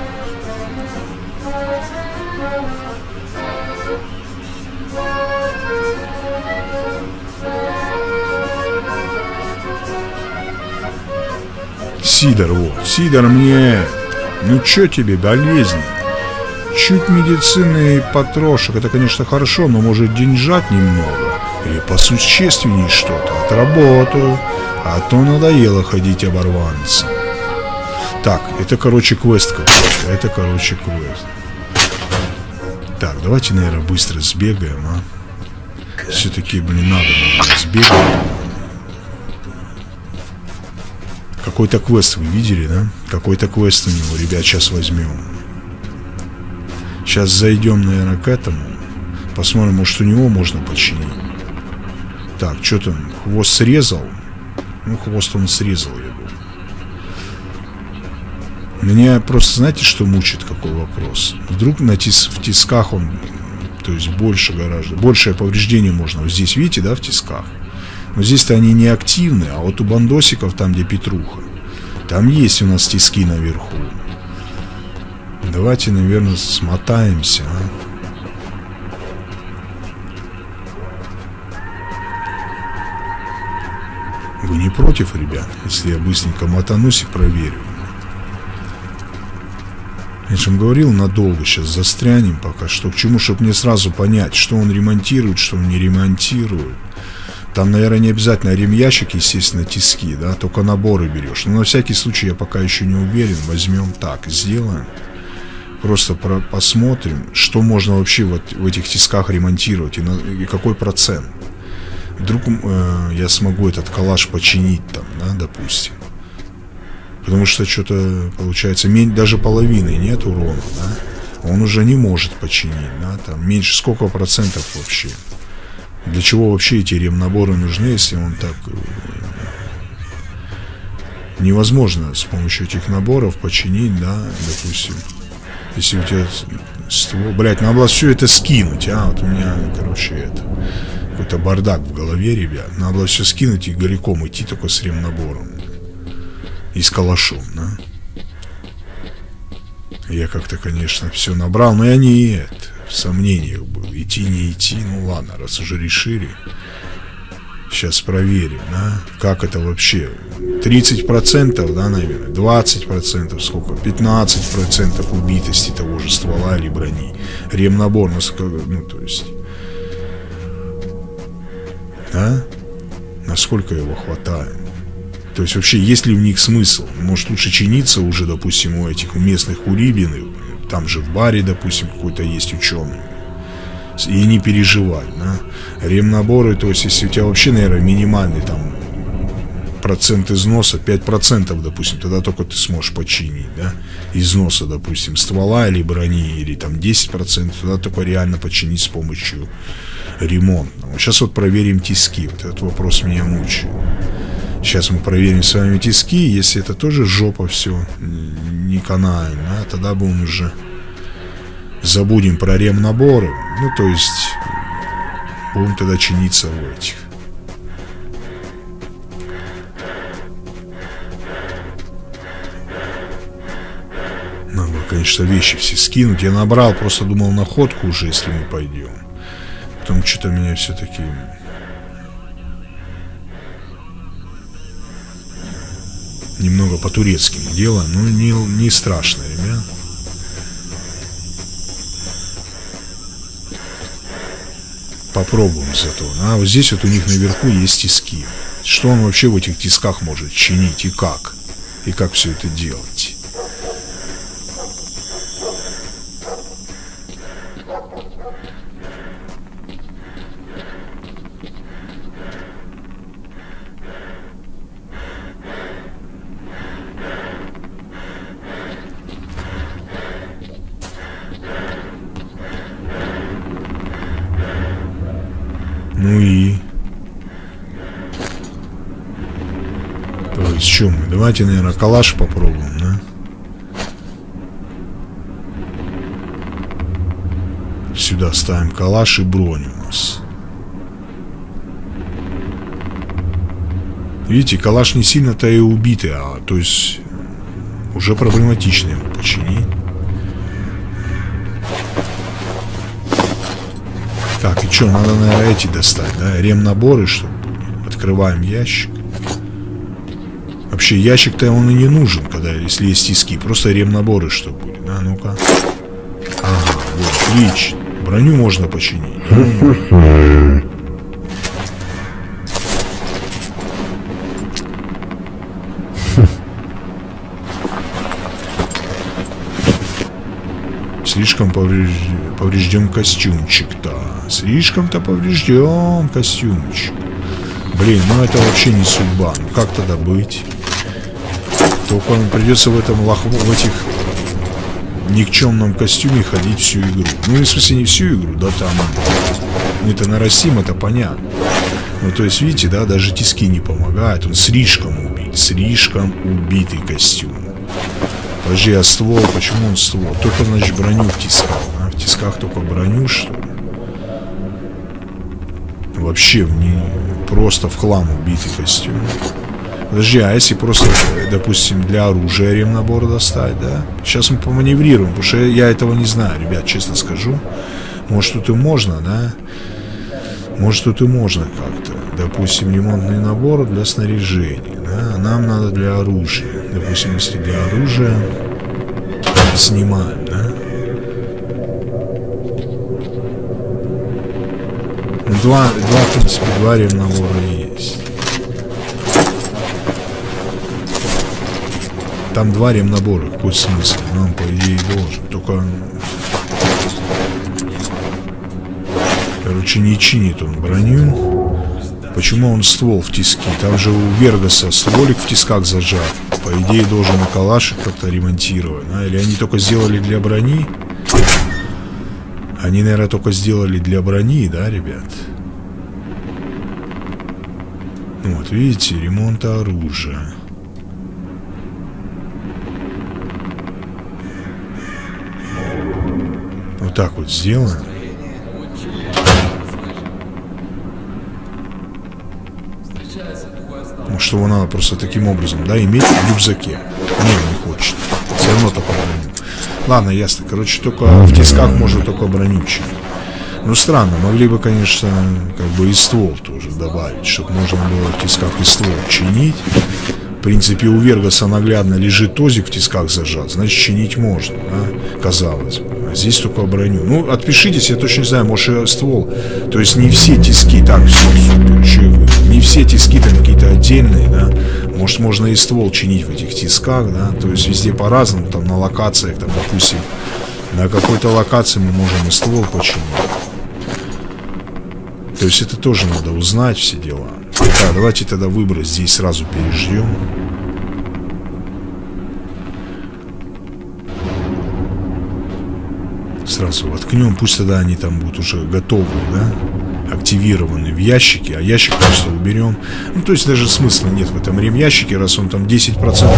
Сидор, вот. Сидор мне... Ну, чё тебе, болезнь? Чуть медицины потрошек. Это, конечно, хорошо, но, может, деньжат немного. Или посущественней что-то. Отработаю. А то надоело ходить оборванцем. Так, это, короче, квест какой-то. Это, короче, квест. Так, давайте, наверное, быстро сбегаем, а. Все-таки, блин, надо, наверное, сбегать. Какой-то квест вы видели, да? Какой-то квест у него, ребят, сейчас возьмем. Сейчас зайдем, наверное, к этому. Посмотрим, может, у него можно починить. Так, что там? Хвост срезал? Ну, хвост он срезал, я думаю. Меня просто, знаете, что мучит, какой вопрос? Вдруг на тис, в тисках он, то есть больше гораздо, большее повреждение можно. Вот здесь, видите, да, в тисках? Но здесь-то они не активны, а вот у бандосиков, там, где Петруха, там есть у нас тиски наверху. Давайте, наверное, смотаемся, а? Вы не против, ребят, если я быстренько мотанусь и проверю? Я же вам говорил, надолго сейчас застрянем пока что. К чему, чтобы мне сразу понять, что он ремонтирует, что он не ремонтирует. Там, наверное, не обязательно ремящик, естественно, тиски, да, только наборы берешь. Но на всякий случай я пока еще не уверен. Возьмем так, сделаем. Просто про посмотрим, что можно вообще вот в этих тисках ремонтировать и, на, и какой процент. Вдруг э, я смогу этот коллаж починить там, да, допустим. Потому что что-то, получается, даже половины нет урона, да. Он уже не может починить, да, там меньше сколько процентов вообще. Для чего вообще эти ремнаборы нужны, если он так... Невозможно с помощью этих наборов починить, да, допустим. Если у тебя ствол... Блять, надо было все это скинуть, а? Вот у меня, короче, это... Какой-то бардак в голове, ребят. Надо было все скинуть и голиком идти только с ремнабором. И с калашом, да. Я как-то, конечно, все набрал, но я не это... В сомнениях был. Идти, не идти. Ну ладно, раз уже решили. Сейчас проверим, да? Как это вообще? тридцать процентов, да, наверное? двадцать процентов сколько? пятнадцать процентов убитости того же ствола или брони. Ремнабор, ну, то есть... Да? Насколько его хватает? То есть вообще, есть ли в них смысл? Может лучше чиниться уже, допустим, у этих местных кулибин. Там же в баре, допустим, какой-то есть ученый. И не переживать, да? Ремнаборы, то есть, если у тебя вообще, наверное, минимальный там процент износа, пять процентов, допустим, тогда только ты сможешь починить, да, износа, допустим, ствола или брони, или там десять процентов, тогда только реально починить с помощью ремонта. Вот сейчас вот проверим тиски, вот этот вопрос меня мучает. Сейчас мы проверим с вами тиски, если это тоже жопа все, не канаем, да, тогда будем уже забудем про ремнаборы, ну то есть будем тогда чиниться в этих. Надо, конечно, вещи все скинуть. Я набрал, просто думал находку уже, если мы пойдем. Потом что-то меня все-таки... Немного по-турецки мы делаем. Ну, не, не страшно, ребят. Попробуем зато. А вот здесь вот у них наверху есть тиски. Что он вообще в этих тисках может чинить и как? И как все это делать? Ну и... То есть, что мы? Давайте, наверное, калаш попробуем, да? Сюда ставим калаш и бронь у нас. Видите, калаш не сильно-то и убитый, а то есть уже проблематично его починить. Так, и что, надо, наверное, эти достать, да? Ремнаборы, чтобы были. Открываем ящик. Вообще, ящик-то он и не нужен, когда, если есть тиски. Просто ремнаборы, чтобы были, да? Ну-ка. Ага, вот, отлично. Броню можно починить. Слишком поврежден, поврежден костюмчик-то. Слишком-то поврежден костюмчик. Блин, ну это вообще не судьба. Ну как тогда быть? Только он придется в этом лоху, в этих никчемном костюме ходить всю игру. Ну, в смысле, не всю игру, да там. Ну, это нарастим, это понятно. Ну, то есть, видите, да, даже тиски не помогают. Он слишком убит. Слишком убитый костюм. Подожди, а ствол? Почему он ствол? Только, значит, броню в тисках. А в тисках только броню, что ли? Вообще, не... просто в хлам убитый костюм. Подожди, а если просто, допустим, для оружия ремнабор достать, да? Сейчас мы поманеврируем, потому что я этого не знаю, ребят, честно скажу. Может, тут и можно, да? Может, тут и можно как-то. Допустим, ремонтный набор для снаряжения, да? Нам надо для оружия. Допустим, если для оружия снимаем, да? Два, два, в принципе, два ремнабора есть. Там два ремнабора, какой смысл? Нам, по идее, должен. Только... Короче, не чинит он броню. Почему он ствол в тиски? Там же у Вергаса стволик в тисках зажат. По идее, должен и калашик как-то ремонтировать. А? Или они только сделали для брони? Они, наверное, только сделали для брони, да, ребят? Вот, видите, ремонт оружия. Вот так вот сделаем. Ну, что его надо просто таким образом, да, иметь в рюкзаке. Не, не хочет. Все равно только броню. Ладно, ясно. Короче, только в тисках можно только броню чинить. Ну, странно. Могли бы, конечно, как бы и ствол тоже добавить, чтобы можно было в тисках и ствол чинить. В принципе, у Вергаса наглядно лежит тозик в тисках зажат. Значит, чинить можно, да? Казалось бы. А здесь только броню. Ну, отпишитесь, я точно не знаю, может, и ствол. То есть не все тиски, так, все, супер, не все тиски там какие-то отдельные, да. Может, можно и ствол чинить в этих тисках, да. То есть везде по-разному, там на локациях, там, допустим, на какой-то локации мы можем и ствол починить. То есть это тоже надо узнать, все дела. Да, давайте тогда выброс здесь сразу переждем. Сразу воткнем, пусть тогда они там будут уже готовы, да, активированы в ящике, а ящик просто уберем. Ну, то есть даже смысла нет в этом ремящике, раз он там десять процентов.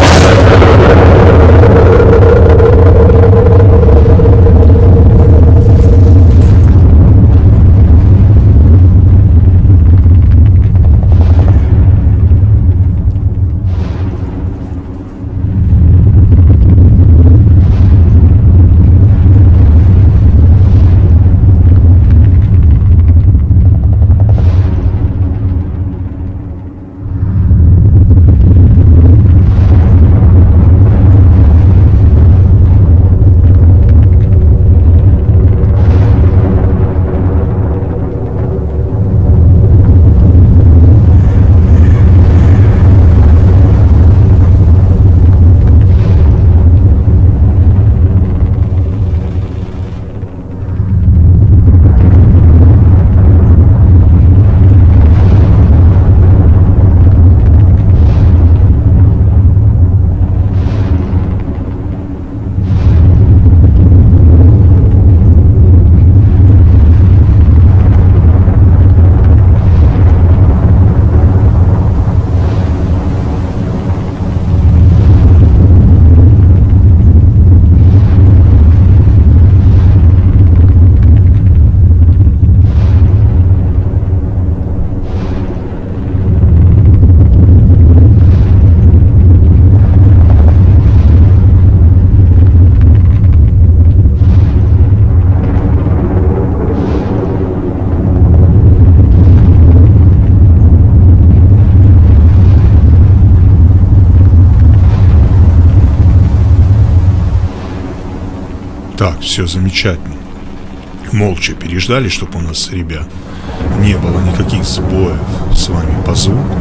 Так, все замечательно. Молча переждали, чтобы у нас, ребят, не было никаких сбоев с вами по звуку.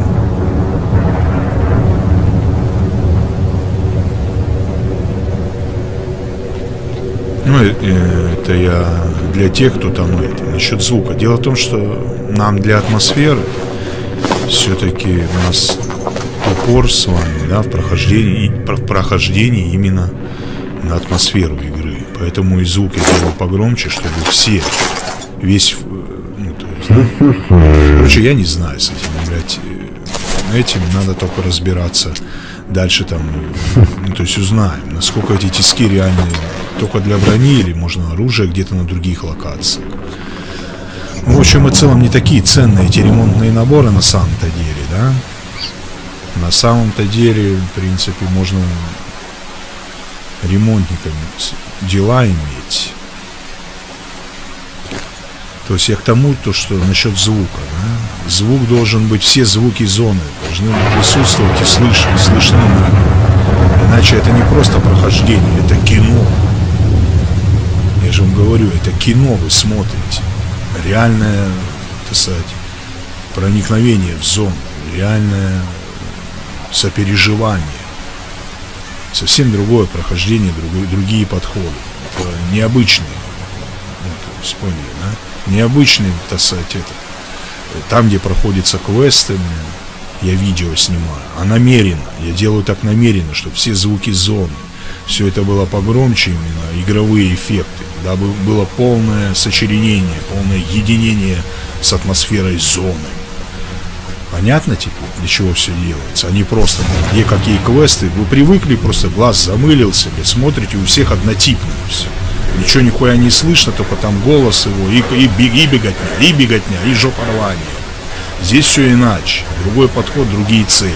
Ну, это я для тех, кто там, ну, это, насчет звука. Дело в том, что нам для атмосферы все-таки у нас упор с вами, да, в прохождении, в прохождении именно на атмосферу игры. Поэтому и звук я делаю погромче, чтобы все, весь, ну, то есть, да? Короче, я не знаю с этим, блядь, этим надо только разбираться. Дальше там, ну, то есть узнаем, насколько эти тиски реальные только для брони или можно оружие где-то на других локациях. Ну, в общем и целом не такие ценные эти ремонтные наборы на самом-то деле, да? На самом-то деле, в принципе, можно ремонтниками дела иметь. То есть я к тому, то, что насчет звука, да? Звук должен быть, все звуки зоны должны присутствовать и слышны, и слышны нами. Иначе это не просто прохождение, это кино. Я же вам говорю, это кино вы смотрите. Реальное, так сказать, проникновение в зону, реальное сопереживание. Совсем другое прохождение, другой, другие подходы. Это необычные. Ну, то есть, поняли, да? Необычные, так сказать, это. Там, где проходятся квесты, я видео снимаю. А намеренно. Я делаю так намеренно, чтобы все звуки зоны, все это было погромче именно, игровые эффекты. Дабы было полное сочленение, полное единение с атмосферой зоны. Понятно теперь, для чего все делается? А не просто там, где какие квесты. Вы привыкли, просто глаз замылился, вы смотрите, у всех однотипно все. Ничего нихуя не слышно, только там голос его, и, и, и беготня, и беготня, и жопорвание. Здесь все иначе. Другой подход, другие цели.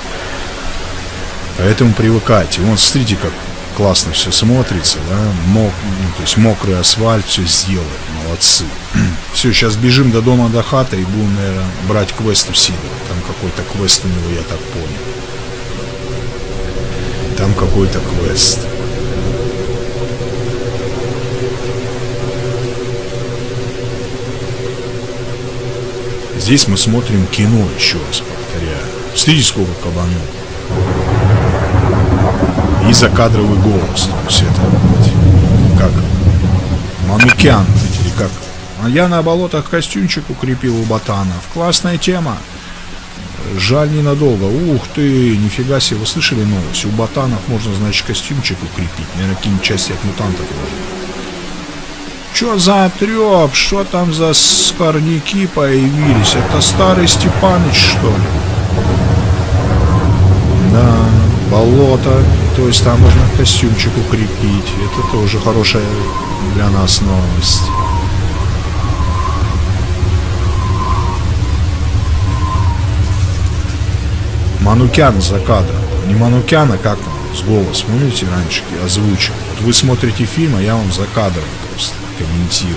Поэтому привыкайте. Вон, смотрите, как классно все смотрится, да? Мок, ну, то есть мокрый асфальт, все сделали. Молодцы. Все, сейчас бежим до дома, до хаты и будем, наверное, брать квест у Сидора. Там какой-то квест у него, я так понял. Там какой-то квест. Здесь мы смотрим кино, еще раз повторяю. Смотрите, сколько кабанов. И закадровый голос. То есть это, как Манукян, или как. А я на болотах костюмчик укрепил у ботанов. Классная тема. Жаль, ненадолго. Ух ты, нифига себе, вы слышали новость? У ботанов можно, значит, костюмчик укрепить. Наверное, какие-нибудь части от мутантов. Чё за трёп? Что там за скорняки появились? Это старый Степаныч, что ли? Да, болото. То есть там можно костюмчик укрепить. Это тоже хорошая для нас новость. Манукян за кадром. Не Манукян, а как там? С голос, помните, раньше озвучил. Вот вы смотрите фильм, а я вам за кадром просто комментирую.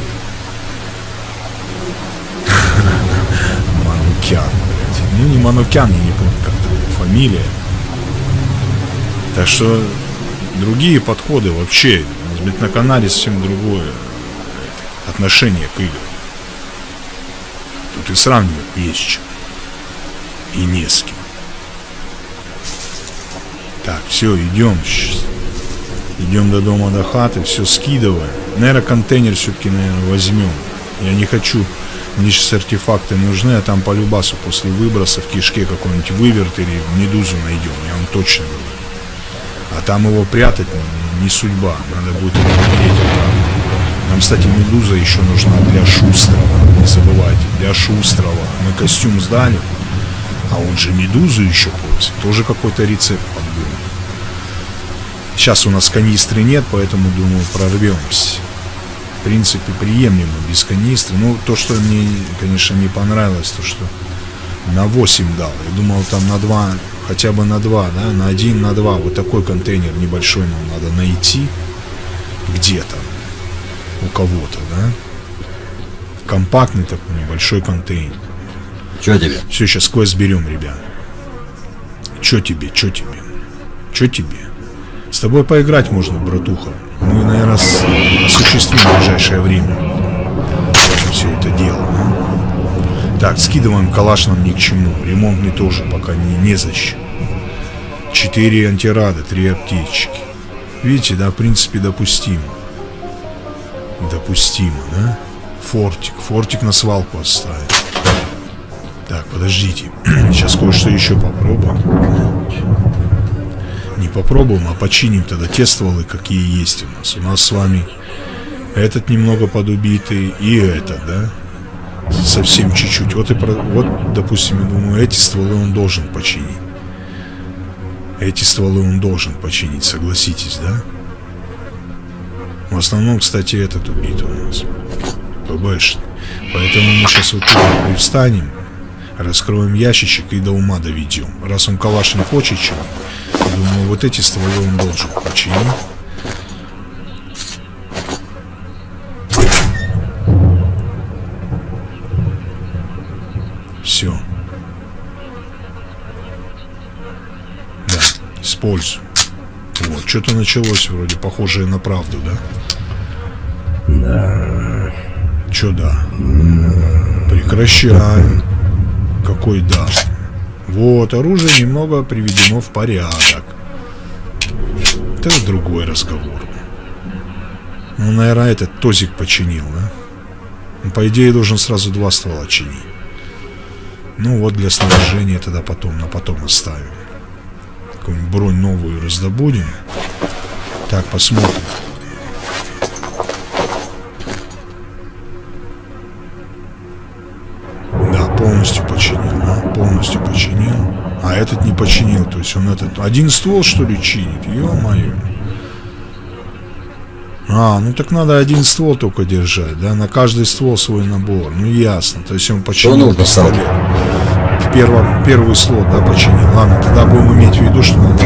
Манукян, блядь. Ну не Манукян, я не помню, как там фамилия. Так что другие подходы вообще. Может быть, на канале совсем другое отношение к играм. Тут и сравнивать есть с чем. И не с кем. Так, все, идем. Идем до дома, до хаты, все скидываем. Наверное, контейнер все-таки, наверное, возьмем. Я не хочу. Мне сейчас артефакты нужны, а там по любасу после выброса в кишке какой-нибудь выверт или медузу найдем. Я вам точно говорю. А там его прятать не, не судьба. Надо будет его потереть. Нам, кстати, медуза еще нужна для Шустрого. Не забывайте, для Шустрого. Мы костюм сдали. А он же медузу еще просит. Тоже какой-то рецепт подбил. Сейчас у нас канистры нет, поэтому, думаю, прорвемся. В принципе, приемлемо без канистры. Ну, то, что мне, конечно, не понравилось, то, что на восемь дал. Я думал, там на два, хотя бы на два, да, на один, на два. Вот такой контейнер небольшой нам надо найти. Где-то. У кого-то, да. Компактный такой небольшой контейнер. Чё тебе? Все, сейчас квест берем, ребят. Чё тебе, чё тебе? Чё тебе? С тобой поиграть можно, братуха. Мы, наверное, осуществим в ближайшее время все это дело, да? Так, скидываем калаш нам ни к чему. Ремонтный тоже пока не, незачем. Четыре антирады, три аптечки. Видите, да, в принципе, допустимо. Допустимо, да? Фортик. Фортик на свалку оставим. Так, подождите. Сейчас кое-что еще попробуем. Не попробуем, а починим тогда те стволы, какие есть у нас. У нас с вами этот немного подубитый и этот, да? Совсем чуть-чуть. Вот, и про... вот, допустим, я думаю, эти стволы он должен починить. Эти стволы он должен починить, согласитесь, да? В основном, кстати, этот убит у нас. ПБшный. Поэтому мы сейчас вот тут привстанем. Раскроем ящичек и до ума доведем. Раз он калаш не хочет чего, думаю, вот эти стволы он должен починить. Все. Да, использую. Вот, что-то началось вроде похожее на правду, да? Да. Че да? Прекращаем. Какой да? Вот, оружие немного приведено в порядок. Это другой разговор. Ну, наверное, этот тозик починил, да? Ну, по идее, должен сразу два ствола чинить. Ну, вот для снаряжения тогда потом, на потом оставим. Какую-нибудь бронь новую раздобудем. Так, посмотрим. Полностью починил, да? Полностью починил. А этот не починил. То есть он этот... Один ствол, что ли, чинит? Ё-моё. А, ну так надо один ствол только держать, да? На каждый ствол свой набор. Ну, ясно. То есть он починил пистолет. В первом, первый слот, да, починил. Ладно, тогда будем иметь в виду, что надо...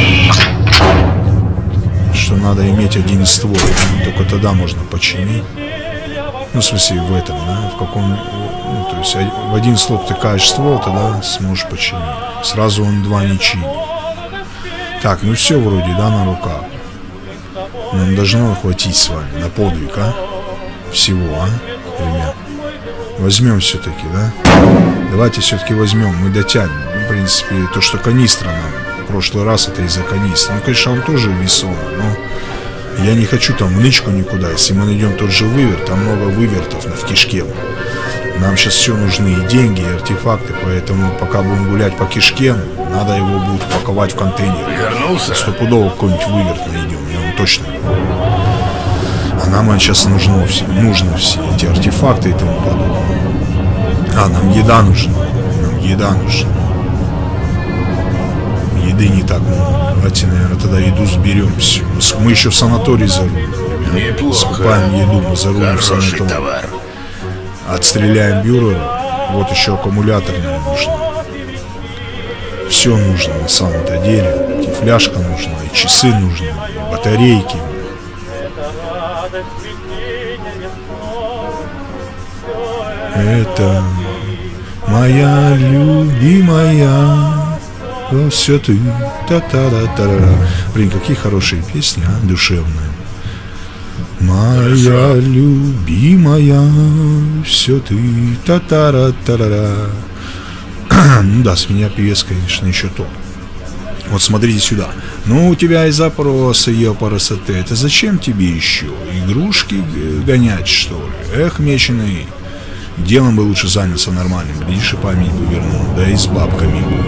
Что надо иметь один ствол. Только тогда можно починить. Ну, в смысле, в этом, да? В каком... Ну, то есть в один слот тыкаешь ствол, тогда сможешь починить. Сразу он два не чинит. Так, ну все вроде, да, на руках. Нам должно хватить с вами на подвиг, а? Всего, а, ребят? Возьмем все-таки, да? Давайте все-таки возьмем, мы дотянем. Ну, в принципе, то, что канистра нам в прошлый раз, это из-за канистры. Ну, конечно, он тоже весомый, но я не хочу там в нычку никуда. Если мы найдем тот же выверт, там много вывертов в кишке. Нам сейчас все нужны и деньги, и артефакты, поэтому пока будем гулять по кишке, надо его будет упаковать в контейнер. Вернулся? Стопудово какой-нибудь выверт найдем, я вам точно говорю. А нам сейчас нужно все, нужно все эти артефакты и тому подобное. А, нам еда нужна. Нам еда нужна. Еды не так много. Давайте, наверное, тогда еду сберемся. Мы еще в санаторий зарулим. Неплохо. Скупаем еду, мы зарулим в Хороший санаторий. товар. Отстреляем бюрера. Вот еще аккумуляторная нужна. Все нужно на самом-то деле. И фляжка нужна, и часы нужны, и батарейки. Это моя любимая, о, все ты, та-та-та-та-ра. Блин, какие хорошие песни, а, душевные. Моя любимая, все ты, та-та-ра-та-ра. Ну да, с меня певец, конечно, еще тот. Вот смотрите сюда. Ну, у тебя и запросы, ёпарасоте. Это зачем тебе еще? Игрушки гонять, что ли? Эх, меченый. Делом бы лучше заняться нормальным. Глядишь, и память бы вернул. Да и с бабками бы.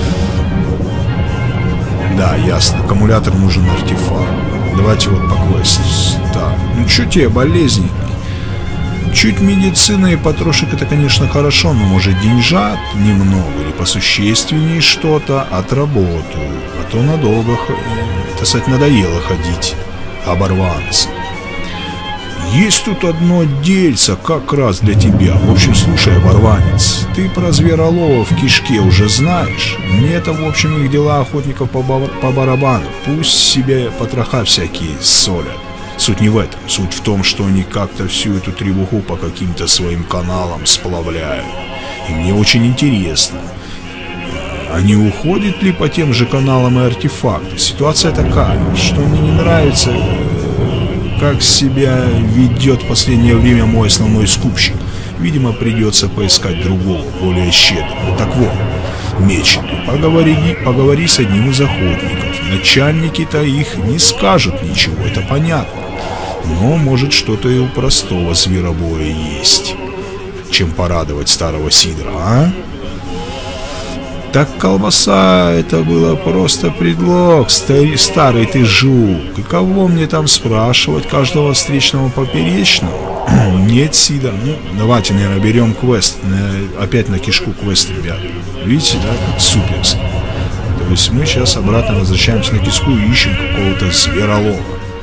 Да, ясно. Аккумулятор нужен, артефакт. Давайте вот по квесту. Так, ну что тебе, болезни? Чуть медицины и потрошек это, конечно, хорошо, но может деньжат немного или посущественнее что-то отработаю. А то надолго, так сказать, надоело ходить оборванцем. Есть тут одно дельце как раз для тебя. В общем, слушай, оборванец, ты про зверолова в кишке уже знаешь. Мне это, в общем, их дела охотников по, ба по барабану. Пусть себе потроха всякие солят. Суть не в этом. Суть в том, что они как-то всю эту требуху по каким-то своим каналам сплавляют. И мне очень интересно, а не уходит ли по тем же каналам и артефакты? Ситуация такая, что мне не нравится, как себя ведет в последнее время мой основной скупщик. Видимо, придется поискать другого, более щедрого. Так вот, меченый, поговори, поговори с одним из охотников. Начальники-то их не скажут ничего, это понятно. Но, может, что-то и у простого зверобоя есть. Чем порадовать старого Сидора, а? Так колбаса, это было просто предлог. Старый, старый ты жук. И кого мне там спрашивать? Каждого встречного поперечного? Нет, Сидор. Ну, давайте, наверное, берем квест. Опять на кишку квест, ребят. Видите, да, как суперский. То есть мы сейчас обратно возвращаемся на киску и ищем какого-то зверолова.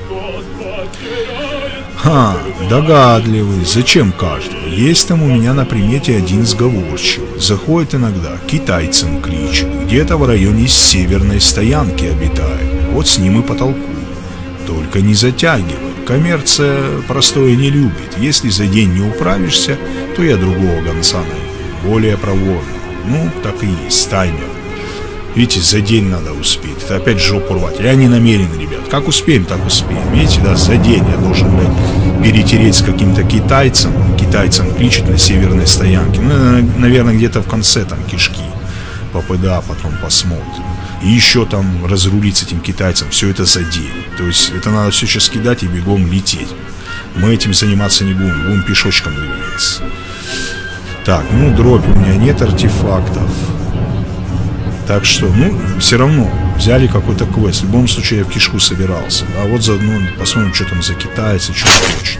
Ха, догадливый. Зачем каждого? Есть там у меня на примете один сговорчивый. Заходит иногда, китайцам кричит. Где-то в районе северной стоянки обитает. Вот с ним и потолкую. Только не затягивай. Коммерция простое не любит. Если за день не управишься, то я другого гонца найду. Более проворного. Ну, так и есть, таймер. Видите, за день надо успеть. Это опять жопу рвать. Я не намерен, ребят. Как успеем, так успеем. Видите, да, за день я должен, блядь, перетереть с каким-то китайцем. Китайцем кличет на северной стоянке. Ну, наверное, где-то в конце там кишки. Попыда, потом посмотрим. И еще там разрулить с этим китайцем. Все это за день. То есть это надо все сейчас кидать и бегом лететь. Мы этим заниматься не будем. Будем пешочком двигаться. Так, ну, дробь, у меня нет артефактов. Так что, ну, все равно взяли какой-то квест. В любом случае я в кишку собирался. А вот заодно посмотрим, что там за китайцы, что хочет.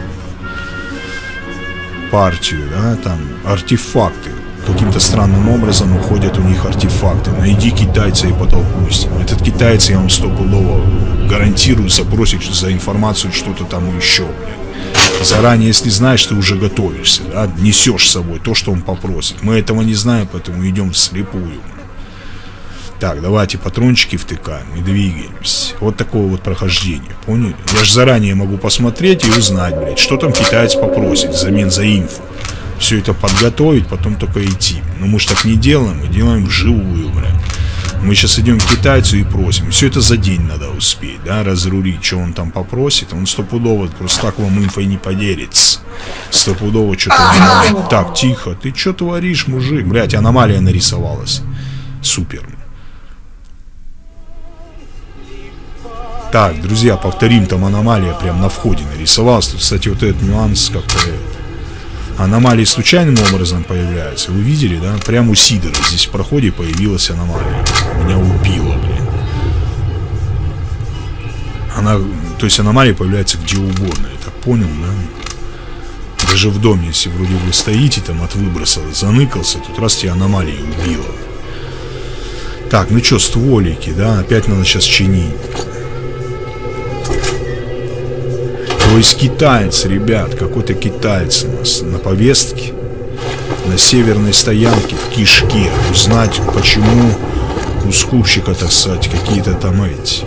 Партию, да, там артефакты. Каким-то странным образом уходят у них артефакты. Найди китайца и потолкуй с ним. Этот китаец, я вам стопудово гарантирую, запросит за информацию что-то там еще, блядь. Заранее, если знаешь, ты уже готовишься, да, несешь с собой то, что он попросит. Мы этого не знаем, поэтому идем вслепую. Так, давайте патрончики втыкаем и двигаемся. Вот такое вот прохождение, поняли? Я же заранее могу посмотреть и узнать, блядь, что там китаец попросит взамен за инфу. Все это подготовить, потом только идти. Но мы же так не делаем, мы делаем вживую, блядь. Мы сейчас идем к китайцу и просим. Все это за день надо успеть, да, разрулить, что он там попросит. Он стопудово просто так вам инфой не поделится. Стопудово что-то... Так, тихо, ты что творишь, мужик? Блядь, аномалия нарисовалась. Супер. Так, друзья, повторим, там аномалия прям на входе нарисовалась. Тут, кстати, вот этот нюанс как-то Аномалии случайным образом появляются. Вы видели, да? Прямо у Сидора здесь в проходе появилась аномалия. Меня убило, блин. Она, то есть аномалия появляется где угодно, я так понял, да? Даже в доме, если вроде вы стоите там от выброса, заныкался, тут раз тебя аномалия убила. Так, ну что, стволики, да? Опять надо сейчас чинить. То есть китаец, ребят, какой-то китаец у нас на повестке, на северной стоянке в кишке. Узнать, почему у скупщика, так сказать, какие-то там эти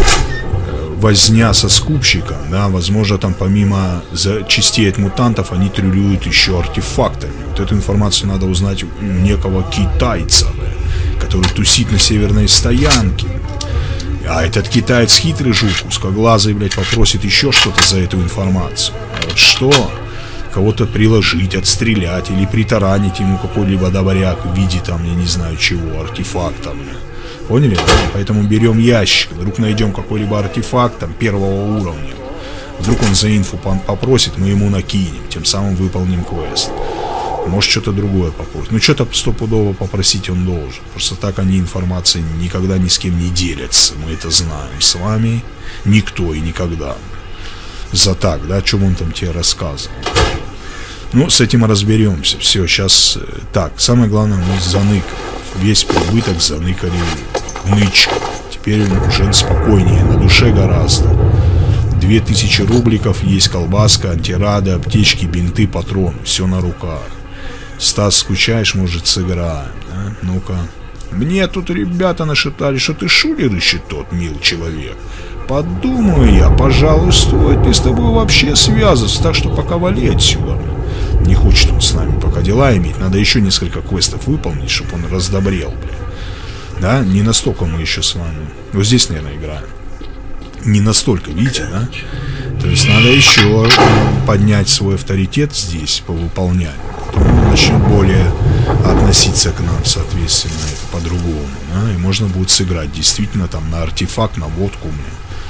возня со скупщиком, да, возможно, там помимо частей от мутантов они трюлюют еще артефактами. Вот эту информацию надо узнать у некого китайца, да, который тусит на северной стоянке. А этот китаец хитрый жук, узкоглазый, блядь, попросит еще что-то за эту информацию. А вот что? Кого-то приложить, отстрелять или притаранить ему какой-либо добряк в виде там, я не знаю чего, артефакта, блядь. Поняли? Да? Поэтому берем ящик, вдруг найдем какой-либо артефакт там первого уровня. Вдруг он за инфу попросит, мы ему накинем, тем самым выполним квест. Может что-то другое попросить. Ну что-то стопудово попросить он должен. Просто так они информацией никогда ни с кем не делятся. Мы это знаем с вами. Никто и никогда. За так, да, о чем он там тебе рассказывал. Ну, с этим разберемся. Все, сейчас так. Самое главное, мы заныкали. Весь прибыток заныкали нычку. Теперь уже спокойнее, на душе гораздо. Две тысячи рубликов, есть колбаска, антирады, аптечки, бинты, патроны. Все на руках. Стас, скучаешь, может, сыграем, да? Ну-ка. Мне тут ребята нашептали, что ты шулер ищет тот, мил человек. Подумаю я, пожалуй, стоит ли с тобой вообще связываться, так что пока вали отсюда. Не хочет он с нами пока дела иметь. Надо еще несколько квестов выполнить, чтобы он раздобрел, блин. Да, не настолько мы еще с вами. Вот здесь, наверное, играем. Не настолько, видите, да? То есть надо еще поднять свой авторитет здесь, повыполнять. Потом он начнет более относиться к нам, соответственно, это по-другому, да? И можно будет сыграть действительно там на артефакт, на водку, блин.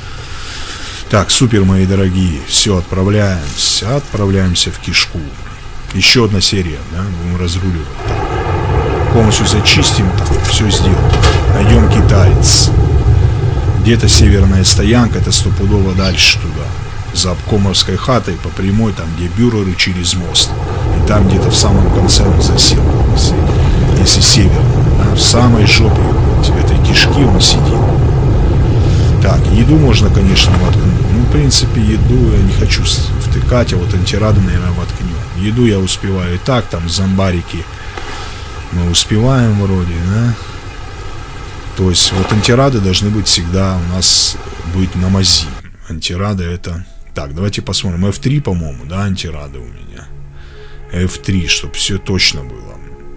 Так, супер, мои дорогие. Все, отправляемся. Отправляемся в кишку. Еще одна серия, да, будем разруливать. Так. Полностью зачистим, так, все сделаем. Найдем китаец. Где-то северная стоянка, это стопудово дальше туда. За обкомовской хатой по прямой, там где бюреры через мост. И там где-то в самом конце он засел. Если, если северная, да, в самой жопе вот, этой кишки он сидит. Так, еду можно, конечно, воткнуть. Ну, в принципе, еду я не хочу втыкать, а вот антирады, наверное, воткнем. Еду я успеваю и так, там зомбарики мы успеваем вроде, да? То есть вот антирады должны быть всегда у нас быть на мази. Антирады это... Так, давайте посмотрим. эф три, по-моему, да, антирады у меня. эф три, чтобы все точно было.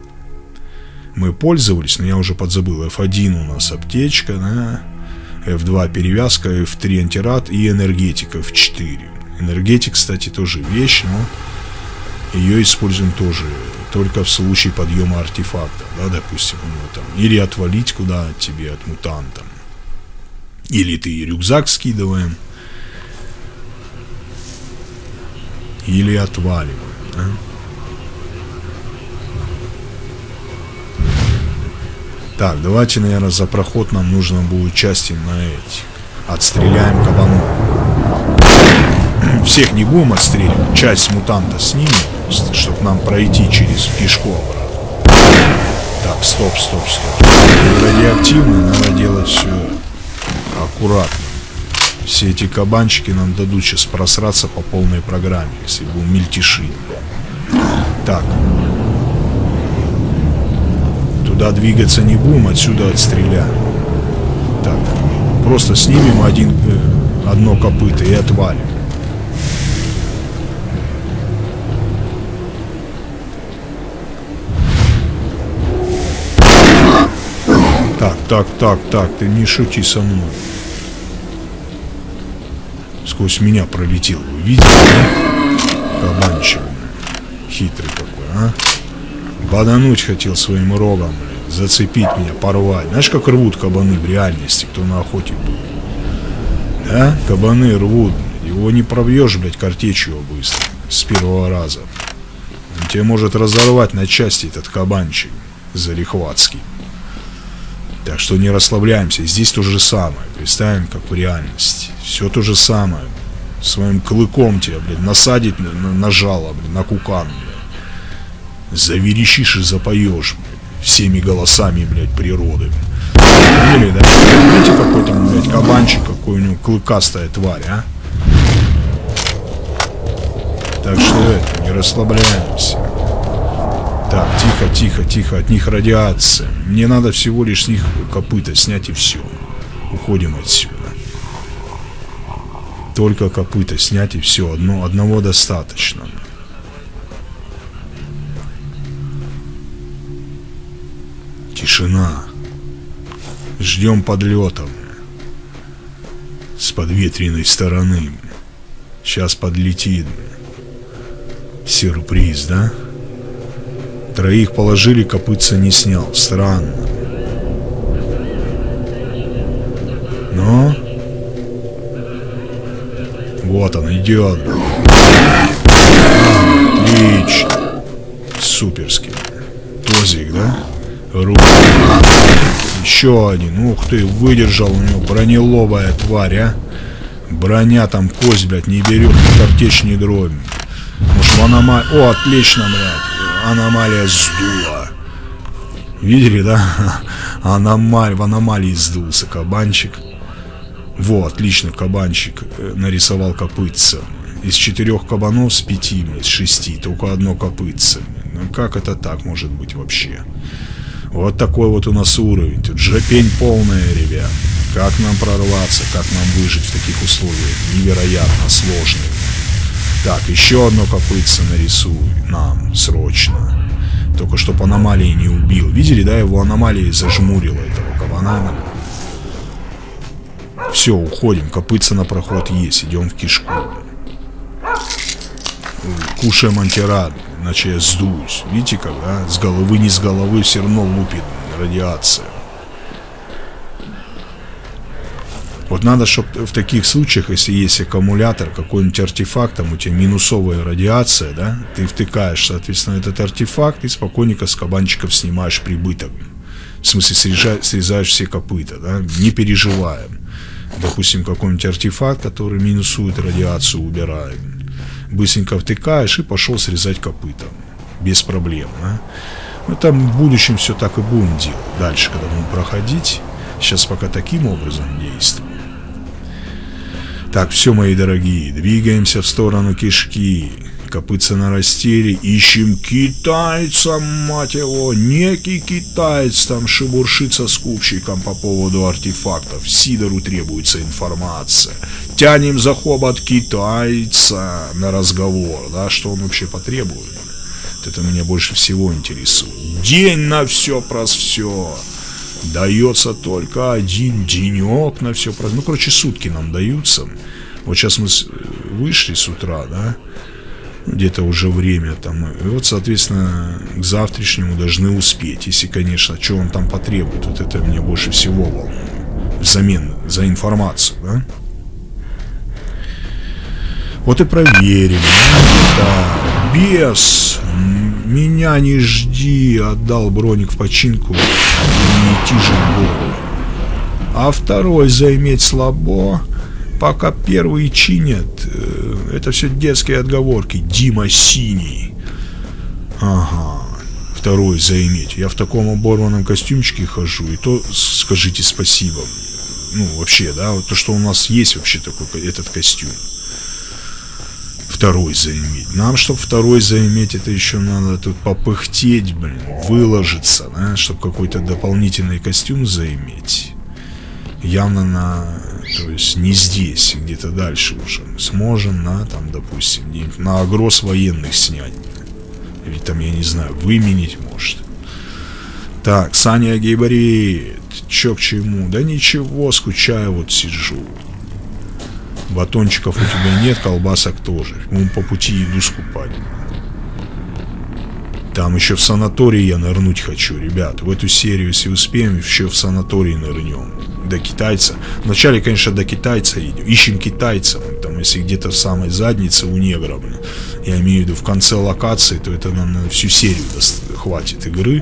Мы пользовались, но я уже подзабыл. эф один у нас аптечка, да? эф два перевязка, эф три антирад и энергетика эф четыре. Энергетик, кстати, тоже вещь, но ее используем тоже только в случае подъема артефакта, да, допустим, у него там. Или отвалить куда тебе от мутанта. Или ты рюкзак скидываем. Или отваливаем, да? Так, давайте, наверное, за проход нам нужно будет части на эти. Отстреляем кабанов. Всех не будем отстреливать. Часть мутанта снимем, чтобы нам пройти через кишку обратно. Так, стоп, стоп, стоп. Радиоактивно, надо делать все аккуратно. Все эти кабанчики нам дадут сейчас просраться по полной программе, если будем мельтешить. Так. Туда двигаться не будем, отсюда отстреляем. Так, просто снимем один, э, одно копыто и отвалим. Так, так, так, так, ты не шути со мной. Сквозь меня пролетел, вы видите, да? Кабанчик, хитрый какой, а? Бодануть хотел своим рогом, блин, зацепить меня, порвать. Знаешь, как рвут кабаны в реальности, кто на охоте был? Да? Кабаны рвут, блин. Его не пробьешь, блядь, картечью быстро. С первого раза. Он тебя может разорвать на части, этот кабанчик залихватский. Так что не расслабляемся. Здесь то же самое. Представим, как в реальности. Все то же самое. Своим клыком тебя, блин, насадить на, на, на жало, блин, на кукан, блин. Заверещишь и запоешь, блин, всеми голосами, блядь, природы. Поняли, да? Видите, какой там, блядь, кабанчик, какой у него клыкастая тварь, а? Так что это, не расслабляемся. Так, тихо, тихо, тихо, от них радиация. Мне надо всего лишь с них копыта снять и все. Уходим отсюда. Только копыта снять и все. Одно, одного достаточно. Тишина. Ждем подлета. С подветренной стороны. Сейчас подлетит. Сюрприз, да? Троих положили, копытца не снял. Странно. Но... Вот он идет. Отлично. Суперски. Тозик, да? Руки. Еще один. Ух ты, выдержал у него бронелобая тварь, а? Броня там, кость, блядь, не берет ни картечь, ни дробь. Может, в аномалии... О, отлично, блядь. Аномалия сдула. Видели, да? Аномаль... В аномалии сдулся кабанчик. Во, отлично, кабанчик нарисовал копытца. Из четырех кабанов с пяти, с шести, только одно копытце. Ну как это так может быть вообще? Вот такой вот у нас уровень. Тут жопень полная, ребят. Как нам прорваться, как нам выжить в таких условиях? Невероятно сложно. Так, еще одно копытце нарисуй нам срочно. Только чтоб аномалии не убил. Видели, да, его аномалии зажмурила этого кабана. Все, уходим. Копытце на проход есть. Идем в кишку. Кушаем антирад. Иначе я сдуюсь. Видите, как, да? С головы, не с головы все равно лупит радиация. Вот надо, чтобы в таких случаях, если есть аккумулятор, какой-нибудь артефакт, там у тебя минусовая радиация, да, ты втыкаешь, соответственно, этот артефакт и спокойненько с кабанчиков снимаешь прибыток. В смысле, срезаешь, срезаешь все копыта, да, не переживаем. Допустим, какой-нибудь артефакт, который минусует радиацию, убирает. Быстренько втыкаешь и пошел срезать копыта. Без проблем, да. Ну, там в будущем все так и будем делать. Дальше, когда будем проходить. Сейчас пока таким образом действуем. Так, все, мои дорогие, двигаемся в сторону кишки. Копытца на растеле. Ищем китайца, мать его. Некий китаец там шебуршится с купщиком по поводу артефактов. Сидору требуется информация. Тянем за хобот китайца на разговор. Да, что он вообще потребует? Это меня больше всего интересует. День на все про все. Дается только один денек на все. Ну, короче, сутки нам даются. Вот сейчас мы вышли с утра, да, где-то уже время там. И вот, соответственно, к завтрашнему должны успеть. Если, конечно, что он там потребует. Вот это меня больше всего волнует. Взамен за информацию, да. Вот и проверили. Да, без... Меня не жди, отдал броник в починку и идти же в голову. А второй заиметь слабо, пока первый чинят. Это все детские отговорки. Дима Синий. Ага. Второй заиметь. Я в таком оборванном костюмчике хожу, и то скажите спасибо. Ну, вообще, да, вот то, что у нас есть вообще такой этот костюм. Второй заиметь. Нам, чтобы второй заиметь, это еще надо тут попыхтеть, блин, выложиться, да, чтобы какой-то дополнительный костюм заиметь. Явно на, то есть не здесь, где-то дальше уже. Сможем на, там, допустим, на огрос военных снять. Или там, я не знаю, выменить может. Так, Саня Гейбарит. Че к чему? Да ничего, скучаю, вот сижу. Батончиков у тебя нет, колбасок тоже. Вон по пути иду скупать. Там еще в санатории я нырнуть хочу, ребят. В эту серию, если успеем, еще в санатории нырнем. До китайца. Вначале, конечно, до китайца идем. Ищем китайца. Там, если где-то в самой заднице у негра, блин. я имею в виду в конце локации, то это нам на всю серию хватит игры.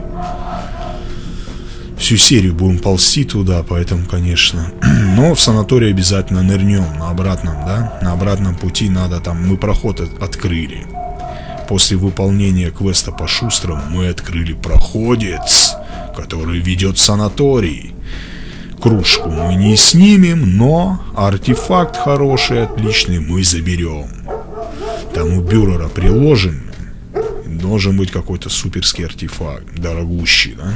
Всю серию будем ползти туда, поэтому, конечно. Но в санаторий обязательно нырнем на обратном, да? На обратном пути надо там... Мы проход от открыли. После выполнения квеста по Шустрому мы открыли проходец, который ведет в санаторий. Кружку мы не снимем, но артефакт хороший, отличный мы заберем. Там у Бюрера приложим. Должен быть какой-то суперский артефакт. Дорогущий, да?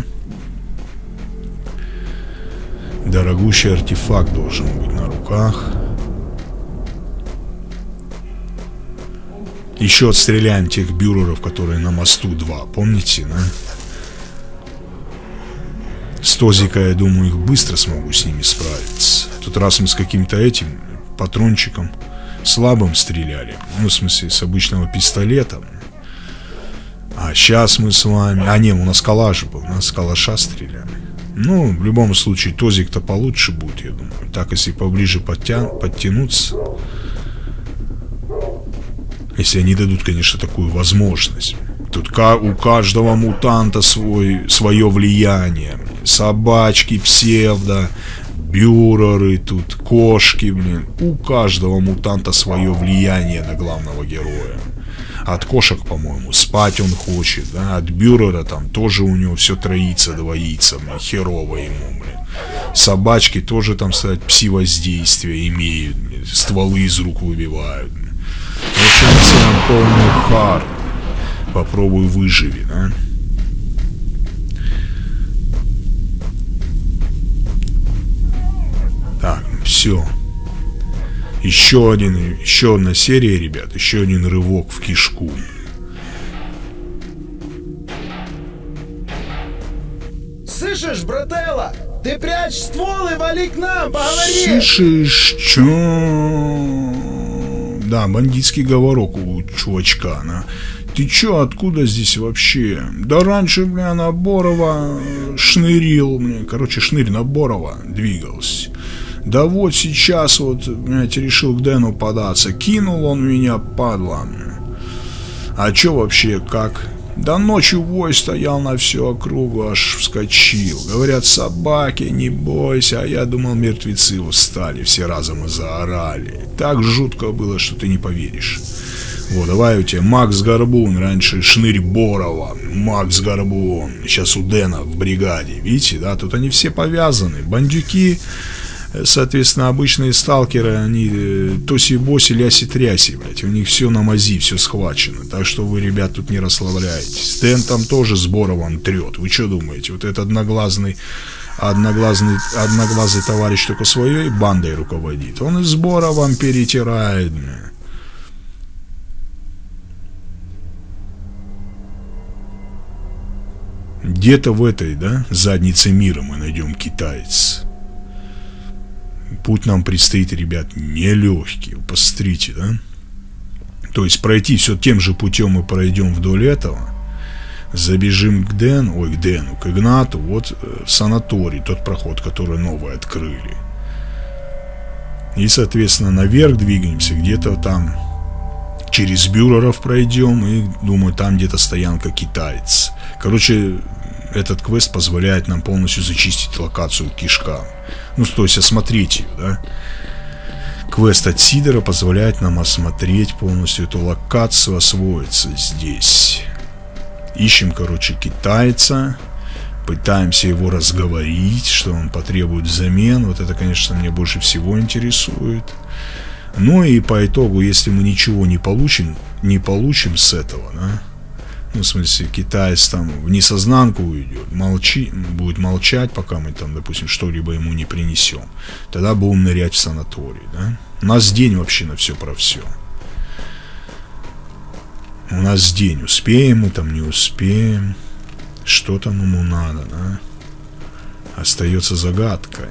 Дорогущий артефакт должен быть на руках. Еще отстреляем тех бюреров, которые на мосту два. Помните, да? С Тозика, я думаю, их быстро смогу с ними справиться. Тут раз мы с каким-то этим патрончиком слабым стреляли. Ну, в смысле, с обычного пистолета. А сейчас мы с вами... А, не, у нас калаш был. У нас с калаша стреляли. Ну, в любом случае, Тозик-то получше будет, я думаю. Так, если поближе подтя... подтянуться. Если они дадут, конечно, такую возможность. Тут у каждого мутанта свой, свое влияние. Собачки, псевдо, бюреры, тут кошки, блин. У каждого мутанта свое влияние на главного героя. От кошек, по-моему, спать он хочет, да? От бюрера там тоже у него все троится, двоится, блин, херово ему, блин. Собачки тоже там, кстати, пси-воздействие имеют, блин, стволы из рук выбивают, блин. В общем, целом полный хард. Попробуй выживи, да? Так, ну все. Еще один, еще одна серия, ребят. Еще один рывок в кишку. Слышишь, брателла? Ты прячь ствол и вали к нам, поговори! Слышишь, чё? Да, бандитский говорок у чувачка, да. Ты чё, откуда здесь вообще? Да раньше, бля, на Борова шнырил, бля. Короче, шнырь на Борова двигался. Да вот сейчас вот, блядь, решил к Дэну податься. Кинул он меня, падла, бля. А чё вообще, как? Да ночью вой стоял на всю округу, аж вскочил. Говорят, собаки, не бойся. А я думал, мертвецы устали, все разом и заорали. Так жутко было, что ты не поверишь. Вот, давай у тебя Макс Горбун, раньше шнырь Борова, Макс Горбун, сейчас у Дэна в бригаде, видите, да, тут они все повязаны, бандюки, соответственно, обычные сталкеры, они тоси-боси, ляси-тряси, блядь, у них все на мази, все схвачено, так что вы, ребят, тут не расслабляйтесь. Дэн там тоже с Боровым трет, вы что думаете, вот этот одноглазный, одноглазный, одноглазый товарищ только своей бандой руководит, он и с Боровым перетирает, блядь. Где-то в этой, да, заднице мира мы найдем китаец. Путь нам предстоит, ребят, нелегкий. Посмотрите, да. То есть пройти все тем же путем мы пройдем вдоль этого. Забежим к Дэну, ой, к Дэну, к Игнату. Вот в санаторий, тот проход, который новый открыли. И, соответственно, наверх двигаемся, где-то там через бюреров пройдем. И, думаю, там где-то стоянка китаец. Короче, этот квест позволяет нам полностью зачистить локацию кишка. Ну, то есть осмотреть ее, да. Квест от Сидора позволяет нам осмотреть полностью эту локацию, освоиться здесь. Ищем, короче, китайца. Пытаемся его разговорить, что он потребует взамен. Вот это, конечно, меня больше всего интересует. Ну и по итогу, если мы ничего не получим, не получим с этого, да. Ну, в смысле, китаец там в несознанку уйдет, молчи, будет молчать, пока мы там, допустим, что-либо ему не принесем. Тогда будем нырять в санаторий, да? У нас день вообще на все про все. У нас день. Успеем мы там, не успеем. Что там ему надо, да? Остается загадкой.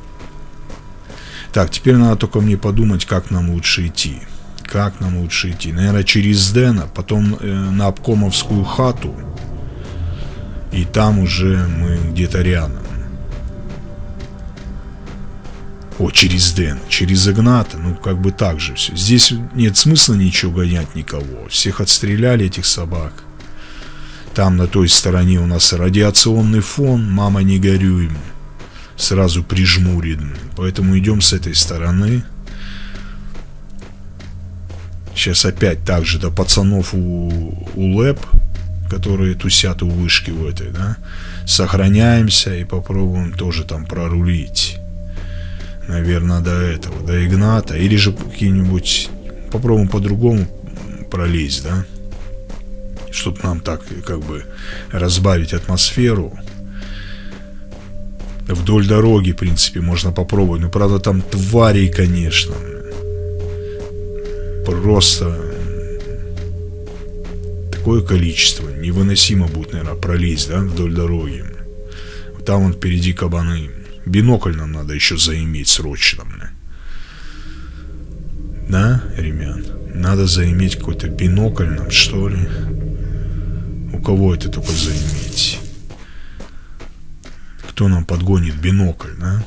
Так, теперь надо только мне подумать, как нам лучше идти. Как нам лучше идти? Наверное, через Дэна, потом э, на обкомовскую хату. И там уже мы где-то рядом. О, через Дэн, через Игната, ну как бы так же все. Здесь нет смысла ничего гонять никого. Всех отстреляли, этих собак. Там на той стороне у нас радиационный фон, мама не горюй, сразу прижмурит. Поэтому идем с этой стороны. Сейчас опять так же до пацанов у, у ЛЭП, которые тусят у вышки в этой, да. Сохраняемся и попробуем тоже там прорулить. Наверное, до этого, до Игната. Или же какие-нибудь... Попробуем по-другому пролезть, да? Чтобы нам так, как бы, разбавить атмосферу. Вдоль дороги, в принципе, можно попробовать. Но, правда, там тварей, конечно. Просто... Такое количество. Невыносимо будет, наверное, пролезть, да, вдоль дороги. Там вон впереди кабаны. Бинокль нам надо еще заиметь срочно. Да, ребят? Надо заиметь какой-то бинокль нам, что ли? У кого это только заиметь? Кто нам подгонит бинокль, да?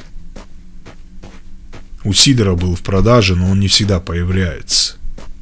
У Сидора был в продаже, но он не всегда появляется.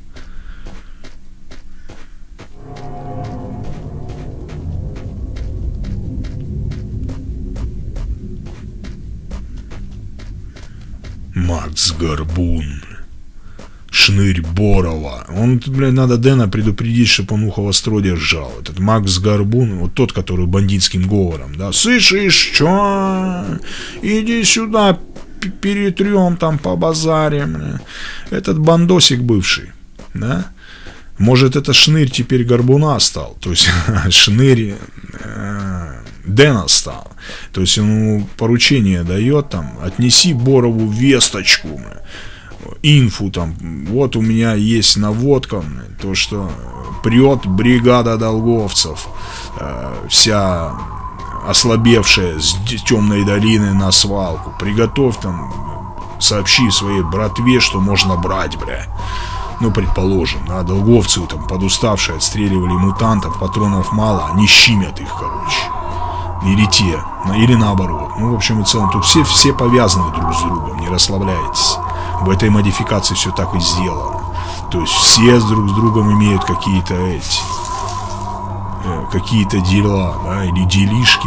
Макс Горбун. Шнырь Борова. Он, блядь, надо Дэна предупредить, чтобы он ухо востро держал. Этот Макс Горбун, вот тот, который бандитским говором, да. Слышишь, чё? Иди сюда, перетрем там по базаре. Бля. Этот бандосик бывший, да. Может, это Шнырь теперь Горбуна стал. То есть, Шнырь э, Дэна стал. То есть, он ему поручение дает, там, отнеси Борову весточку, инфу, там, вот у меня есть наводка, то, что прет бригада долговцев, э, вся ослабевшая с темной долины на свалку. Приготовь там, сообщи своей братве, что можно брать, бля. Ну, предположим, да, долговцы там подуставшие отстреливали мутантов, патронов мало, они щимят их, короче. Или те, или наоборот. Ну, в общем и целом, тут все, все повязаны друг с другом, не расслабляйтесь. В этой модификации все так и сделано. То есть все друг с другом имеют какие-то эти, э, какие-то дела, да, или делишки.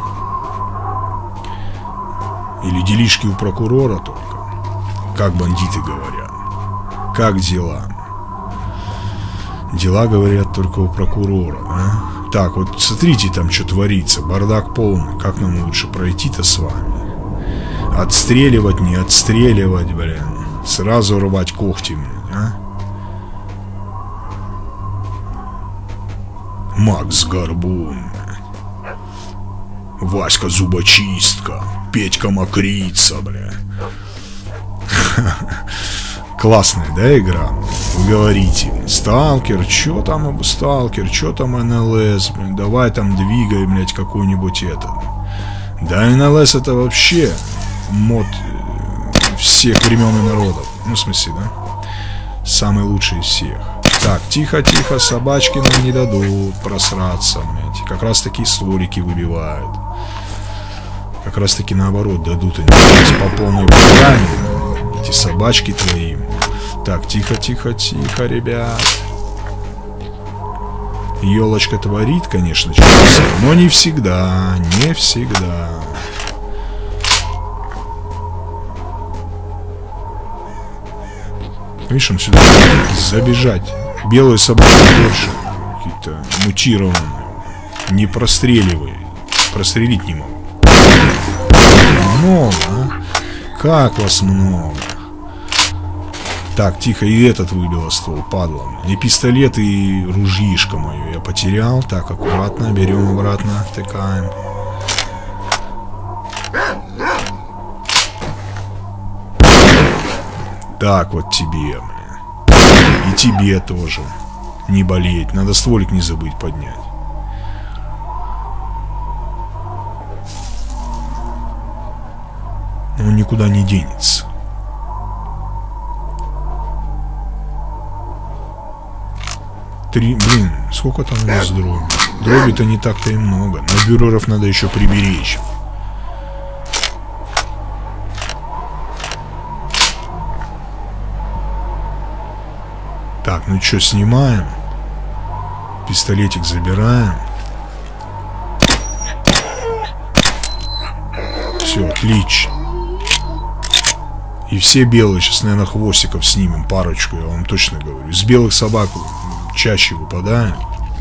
Или делишки у прокурора только. Как бандиты говорят. Как дела? Дела, говорят, только у прокурора, да? Так, вот смотрите, там что творится. Бардак полный. Как нам лучше пройти-то с вами? Отстреливать, не отстреливать, блин. Сразу рвать когти, блин, а? Макс Горбун. Васька Зубочистка. Петька Мокрица, бля. Классная, да, игра? Вы говорите, Сталкер, чё там Сталкер, чё там эн эл эс, блин, давай там двигай, блядь, какой-нибудь этот. Да, эн эл эс это вообще мод всех времен и народов. Ну, в смысле, да? Самый лучший из всех. Так, тихо-тихо, собачки нам не дадут просраться, блядь. Как раз таки столики выбивают. Как раз таки наоборот дадут они по полной программе. Эти собачки твои. Так, тихо-тихо-тихо, ребят. Елочка творит, конечно, чудеса, но не всегда, не всегда. Видишь, он сюда забежать. Белые собаки больше. Какие-то мутированные. Не простреливай. Прострелить не могу. Много, а? Как вас много? Так, тихо, и этот выбило ствол, падла. И пистолет, и ружьишко мое я потерял. Так, аккуратно, берем обратно, втыкаем. Так, вот тебе, бля. И тебе тоже. Не болеть, надо стволик не забыть поднять. Он никуда не денется. Три, блин, сколько там у нас дроби? Дроби-то не так-то и много. Но бюреров надо еще приберечь. Так, ну что, снимаем. Пистолетик забираем. Все, отлично. И все белые, сейчас, наверное, хвостиков снимем, парочку, я вам точно говорю. Из белых собак чаще выпадает.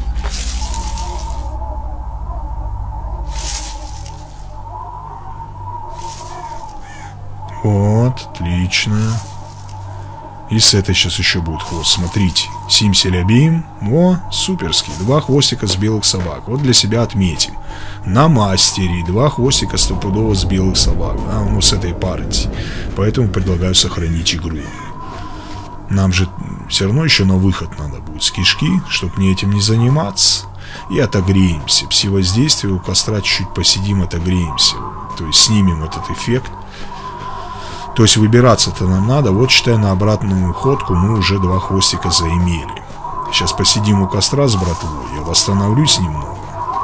Вот, отлично. И с этой сейчас еще будет хвост. Смотрите. Симселябим. О, суперский. Два хвостика с белых собак. Вот для себя отметим. На мастере два хвостика стопудово с белых собак. Да, ну, с этой партии. Поэтому предлагаю сохранить игру. Нам же все равно еще на выход надо будет с кишки, чтобы мне этим не заниматься. И отогреемся. Пси-воздействие у костра чуть-чуть посидим, отогреемся. То есть снимем этот эффект. То есть выбираться-то нам надо. Вот, считай, на обратную ходку мы уже два хвостика заимели. Сейчас посидим у костра с братвой. Я восстановлюсь немного.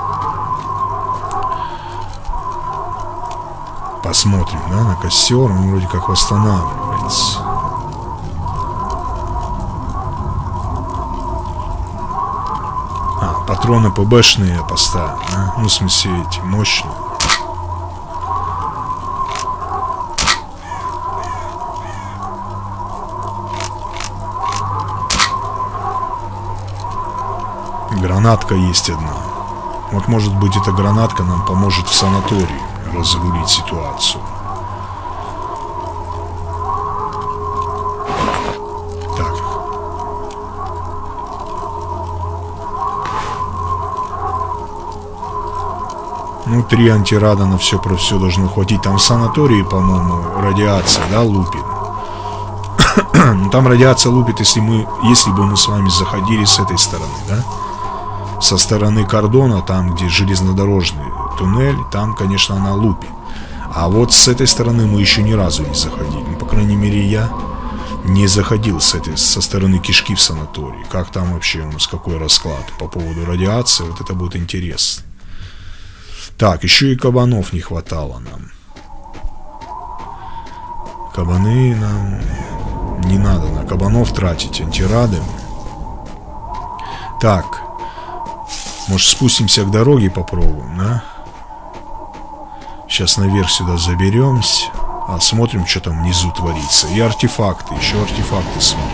Посмотрим, да, на костер. Он вроде как восстанавливается. А, патроны ПБшные я поставил, да? Ну, в смысле, эти мощные. Гранатка есть одна. Вот, может быть, эта гранатка нам поможет в санатории разрулить ситуацию. Так. Ну, три антирада на все про все должно хватить. Там в санатории, по-моему, радиация, да, лупит. Ну, там радиация лупит, если мы, если бы мы с вами заходили с этой стороны, да? Со стороны кордона, там, где железнодорожный туннель, там, конечно, она лупит. А вот с этой стороны мы еще ни разу не заходили. Ну, по крайней мере, я не заходил с этой, со стороны кишки в санаторий. Как там вообще у нас, какой расклад по поводу радиации, вот это будет интересно. Так, еще и кабанов не хватало нам. Кабаны нам не надо на кабанов тратить антирады. Так. Может, спустимся к дороге, попробуем, да? Сейчас наверх сюда заберемся. А смотрим, что там внизу творится. И артефакты, еще артефакты смотрим.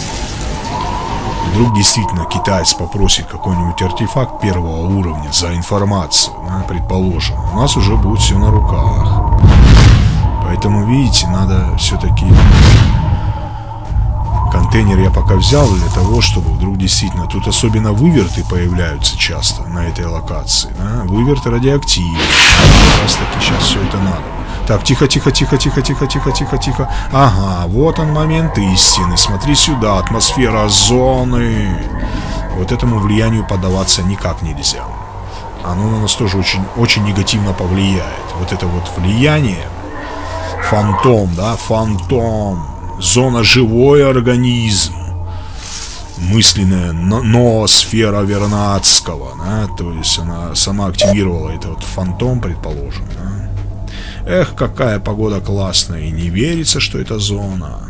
Вдруг действительно китаец попросит какой-нибудь артефакт первого уровня за информацию, да, предположим. У нас уже будет все на руках. Поэтому, видите, надо все-таки... Контейнер я пока взял для того, чтобы вдруг действительно... Тут особенно выверты появляются часто на этой локации. Да? Выверты радиоактивны. Как раз таки сейчас все это надо. Так, тихо, тихо, тихо, тихо, тихо, тихо, тихо, тихо. Ага, вот он момент истины. Смотри сюда, атмосфера зоны. Вот этому влиянию поддаваться никак нельзя. Оно на нас тоже очень, очень негативно повлияет. Вот это вот влияние. Фантом, да, фантом. Зона живой организм. Мысленная ноосфера Вернадского, да? То есть она сама активировала этот вот фантом, предположим, да? Эх, какая погода классная. И не верится, что это зона.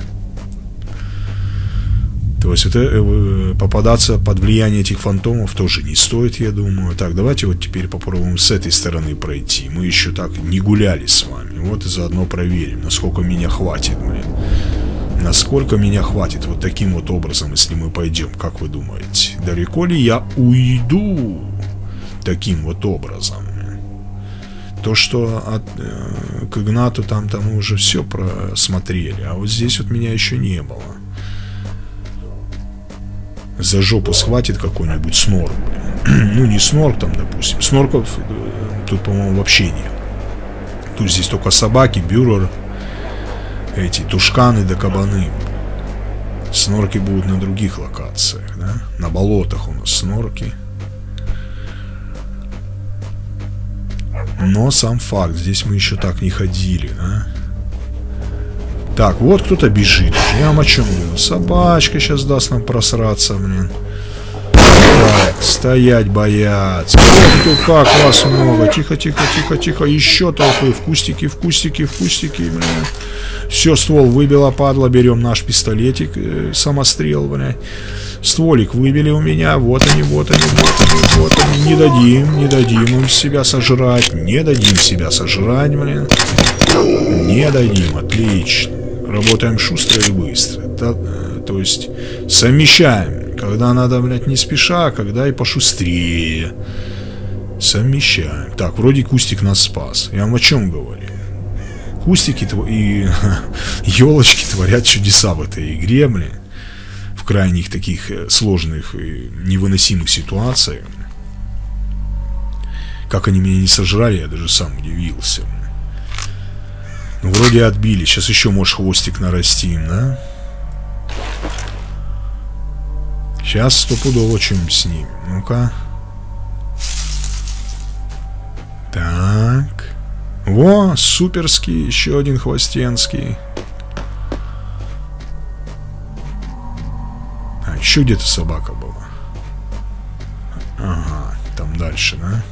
То есть это, э, попадаться под влияние этих фантомов тоже не стоит, я думаю. Так, давайте вот теперь попробуем с этой стороны пройти. Мы еще так не гуляли с вами. Вот и заодно проверим, насколько меня хватит, блин. Насколько меня хватит вот таким вот образом, если мы пойдем, как вы думаете? Далеко ли я уйду таким вот образом? То, что от, э, к Игнату там, там мы уже все просмотрели, а вот здесь вот меня еще не было. За жопу схватит какой-нибудь снорк, блин. Ну, не снорк там, допустим. Снорков э, тут, по-моему, вообще нет. Тут здесь только собаки, бюрер, эти тушканы да кабаны. Снорки будут на других локациях, да? На болотах у нас снорки. Но сам факт, здесь мы еще так не ходили, да? Так, вот кто-то бежит. Я вам о чем говорю? Собачка сейчас даст нам просраться, блин. Так, Стоять, бояться. Ох ты, как вас много. Тихо, тихо, тихо, тихо. Еще толпы. В кустики, в кустики, в кустики, блин. Все, ствол выбило, падла. Берем наш пистолетик, э, самострел, блин. Стволик выбили у меня. Вот они, вот они, вот они, вот они. Не дадим, не дадим им себя сожрать. Не дадим себя сожрать, блин. Не дадим, отлично. Работаем шустро и быстро. Да, э, то есть совмещаем. Когда надо, блядь, не спеша, когда и пошустрее. Совмещаем. Так, вроде кустик нас спас. Я вам о чем говорю? Кустики и елочки творят чудеса в этой игре, блин. В крайних таких сложных и невыносимых ситуациях. Как они меня не сожрали, я даже сам удивился. Ну, вроде отбили. Сейчас еще, может, хвостик нарастим, да? Сейчас стопудово что-нибудь снимем. Ну-ка. Так. Во, суперский. Еще один хвостенский. А, еще где-то собака была. Ага, там дальше, да?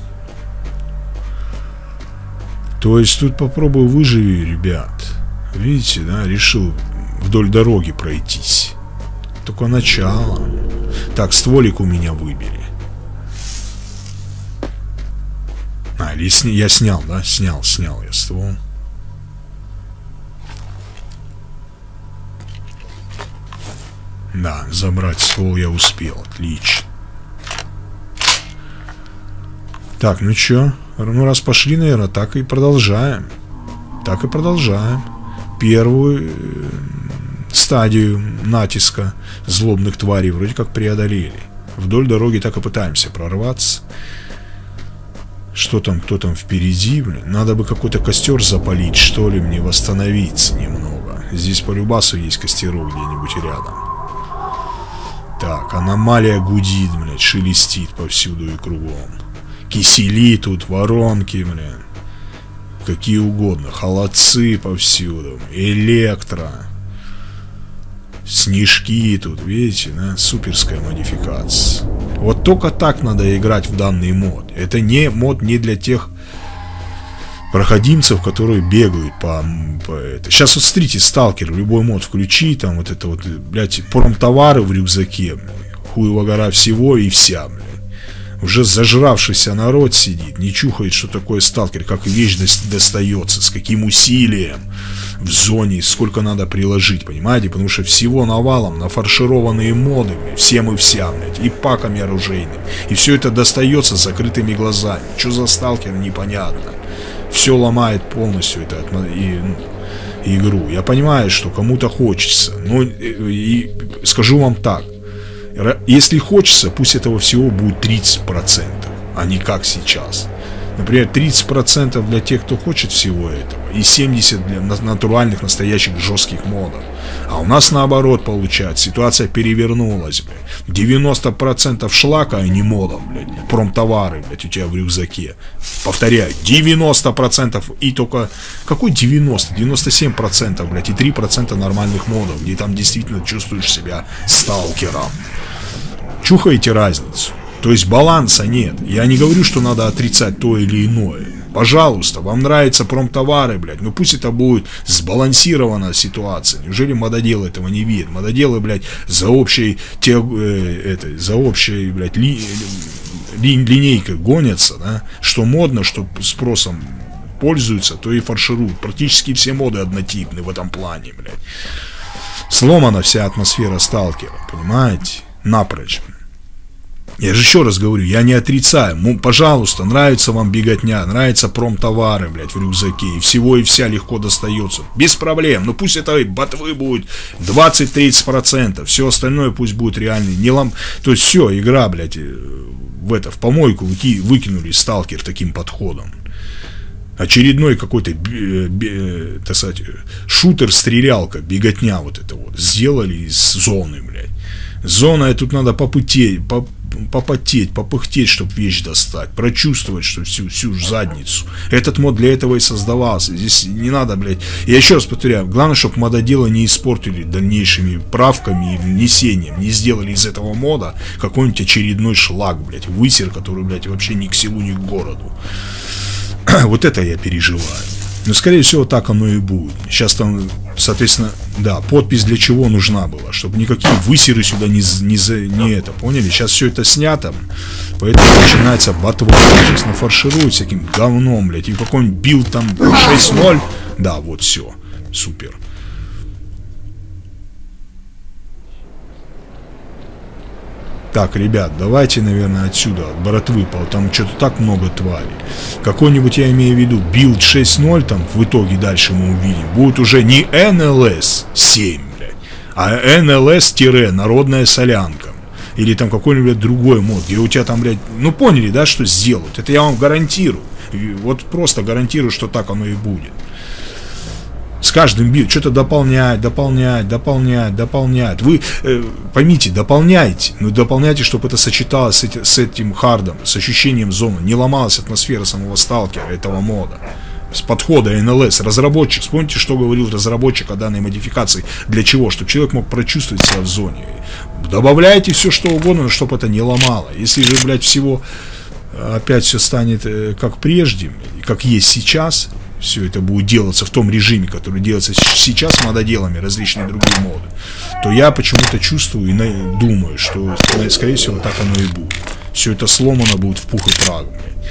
То есть тут попробую выживи, ребят. Видите, да? Решил вдоль дороги пройтись. Только начало. Так, стволик у меня выбили. А, или сня... я снял, да? Снял, снял я ствол. Да, забрать ствол я успел. Отлично. Так, ну чё? Ну, раз пошли, наверное, так и продолжаем. Так и продолжаем. Первую э, стадию натиска злобных тварей вроде как преодолели. Вдоль дороги так и пытаемся прорваться. Что там, кто там впереди, блин? Надо бы какой-то костер запалить, что ли, мне восстановиться немного. Здесь по любасу есть костерок где-нибудь рядом. Так, аномалия гудит, блядь, шелестит повсюду и кругом. Кисели тут, воронки, блин. Какие угодно. Холодцы повсюду. Электро. Снежки тут, видите, да? Суперская модификация. Вот только так надо играть в данный мод. Это не мод не для тех проходимцев, которые бегают по, по это. Сейчас вот смотрите, сталкер, любой мод включи, там вот это вот, блядь, промтовары в рюкзаке, блядь, хуева гора всего и вся, блядь. Уже зажравшийся народ сидит, не чухает, что такое сталкер, как вещь достается, с каким усилием в зоне, сколько надо приложить, понимаете? Потому что всего навалом, нафаршированные моды, блядь, всем и вся, блядь, и паками оружейными. И все это достается с закрытыми глазами. Что за сталкер, непонятно. Все ломает полностью это, и, ну, игру. Я понимаю, что кому-то хочется, но и, и скажу вам так. Если хочется, пусть этого всего будет тридцать процентов, а не как сейчас. Например, тридцать процентов для тех, кто хочет всего этого, и семьдесят процентов для натуральных, настоящих, жестких модов. А у нас наоборот получается, ситуация перевернулась, блядь. девяносто процентов шлака, а не модов, блядь. Промтовары, блядь, у тебя в рюкзаке. Повторяю, девяносто процентов и только... Какой девяносто? девяносто семь процентов, блядь, и три процента нормальных модов, где там действительно чувствуешь себя сталкером. Чухаете разницу? То есть баланса нет. Я не говорю, что надо отрицать то или иное. Пожалуйста, вам нравятся промтовары, блядь, ну пусть это будет сбалансированная ситуация. Неужели мододелы этого не видят? Мододелы, блядь, за общей, те, э, это, за общей, блядь, ли, ли, линейкой гонятся, да? Что модно, что спросом пользуются, то и фаршируют. Практически все моды однотипны в этом плане, блядь. Сломана вся атмосфера сталкера, понимаете? Напрочь. Я же еще раз говорю, я не отрицаю. Ну, пожалуйста, нравится вам беготня, нравятся промтовары, блядь, в рюкзаке, и всего и вся легко достается. Без проблем. Но пусть этой ботвы будет двадцать-тридцать процентов. Все остальное пусть будет реальный. Не лом... То есть все, игра, блядь, в это, в помойку выки... выкинули сталкер таким подходом. Очередной какой-то, так сказать, шутер-стрелялка, беготня вот это вот. Сделали из зоны, блядь. Зона, тут надо попытеть, попотеть, попыхтеть, чтобы вещь достать, прочувствовать, что всю, всю задницу. Этот мод для этого и создавался. Здесь не надо, блядь. Я еще раз повторяю, главное, чтобы мододелы не испортили дальнейшими правками и внесением, не сделали из этого мода какой-нибудь очередной шлак, блядь, высер, который, блядь, вообще ни к селу, ни к городу. Вот это я переживаю. Но, скорее всего, так оно и будет. Сейчас там, соответственно, да, подпись для чего нужна была, чтобы никакие высеры сюда не, не, не это, поняли? Сейчас все это снято, поэтому начинается ботва. Сейчас нафаршируют всяким говном, блядь, и какой-нибудь билд там шесть ноль. Да, вот все, супер. Так, ребят, давайте, наверное, отсюда, от братвы, там что-то так много тварей. Какой-нибудь, я имею в виду, билд шесть ноль, там, в итоге дальше мы увидим, будет уже не эн эл эс семь, блядь, а эн эл эс-народная солянка. Или там какой-нибудь другой мод, где у тебя там, блядь, ну поняли, да, что сделают. Это я вам гарантирую. Вот просто гарантирую, что так оно и будет. С каждым билдом что-то дополнять, дополнять, дополнять, дополнять. Вы э, поймите, дополняйте, но дополняйте, чтобы это сочеталось с, эти, с этим хардом, с ощущением зоны, не ломалась атмосфера самого сталкера, этого мода. С подхода эн эл эс, разработчик, вспомните, что говорил разработчик о данной модификации, для чего, чтобы человек мог прочувствовать себя в зоне. Добавляйте все, что угодно, но чтобы это не ломало. Если же, блядь, всего опять все станет э, как прежде, как есть сейчас, все это будет делаться в том режиме, который делается сейчас мододелами, различные другие моды, то я почему-то чувствую и думаю, что, скорее всего, так оно и будет. Все это сломано будет в пух и прах.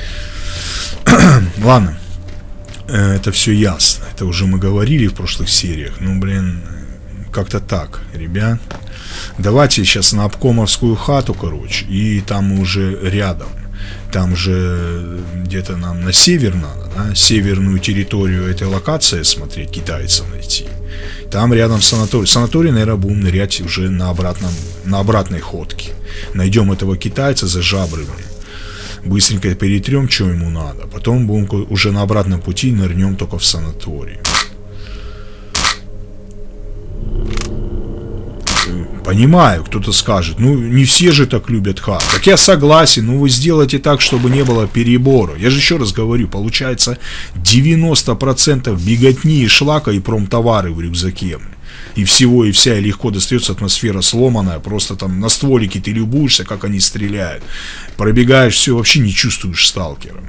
Ладно, это все ясно. Это уже мы говорили в прошлых сериях. Ну, блин, как-то так, ребят. Давайте сейчас на обкомовскую хату, короче, и там мы уже рядом. Там же где-то нам на север надо, да? Северную территорию этой локации смотреть, китайцев найти. Там рядом санаторий. Санаторий, наверное, будем нырять уже на, обратном, на обратной ходке. Найдем этого китайца за жабры, блин. Быстренько перетрем, что ему надо. Потом будем уже на обратном пути нырнем только в санаторий. Понимаю, кто-то скажет, ну не все же так любят хат. Так я согласен, но вы сделайте так, чтобы не было перебора. Я же еще раз говорю, получается девяносто процентов беготни и шлака и промтовары в рюкзаке. И всего и вся, и легко достается, атмосфера сломанная. Просто там на стволике ты любуешься, как они стреляют. Пробегаешь, все, вообще не чувствуешь сталкера.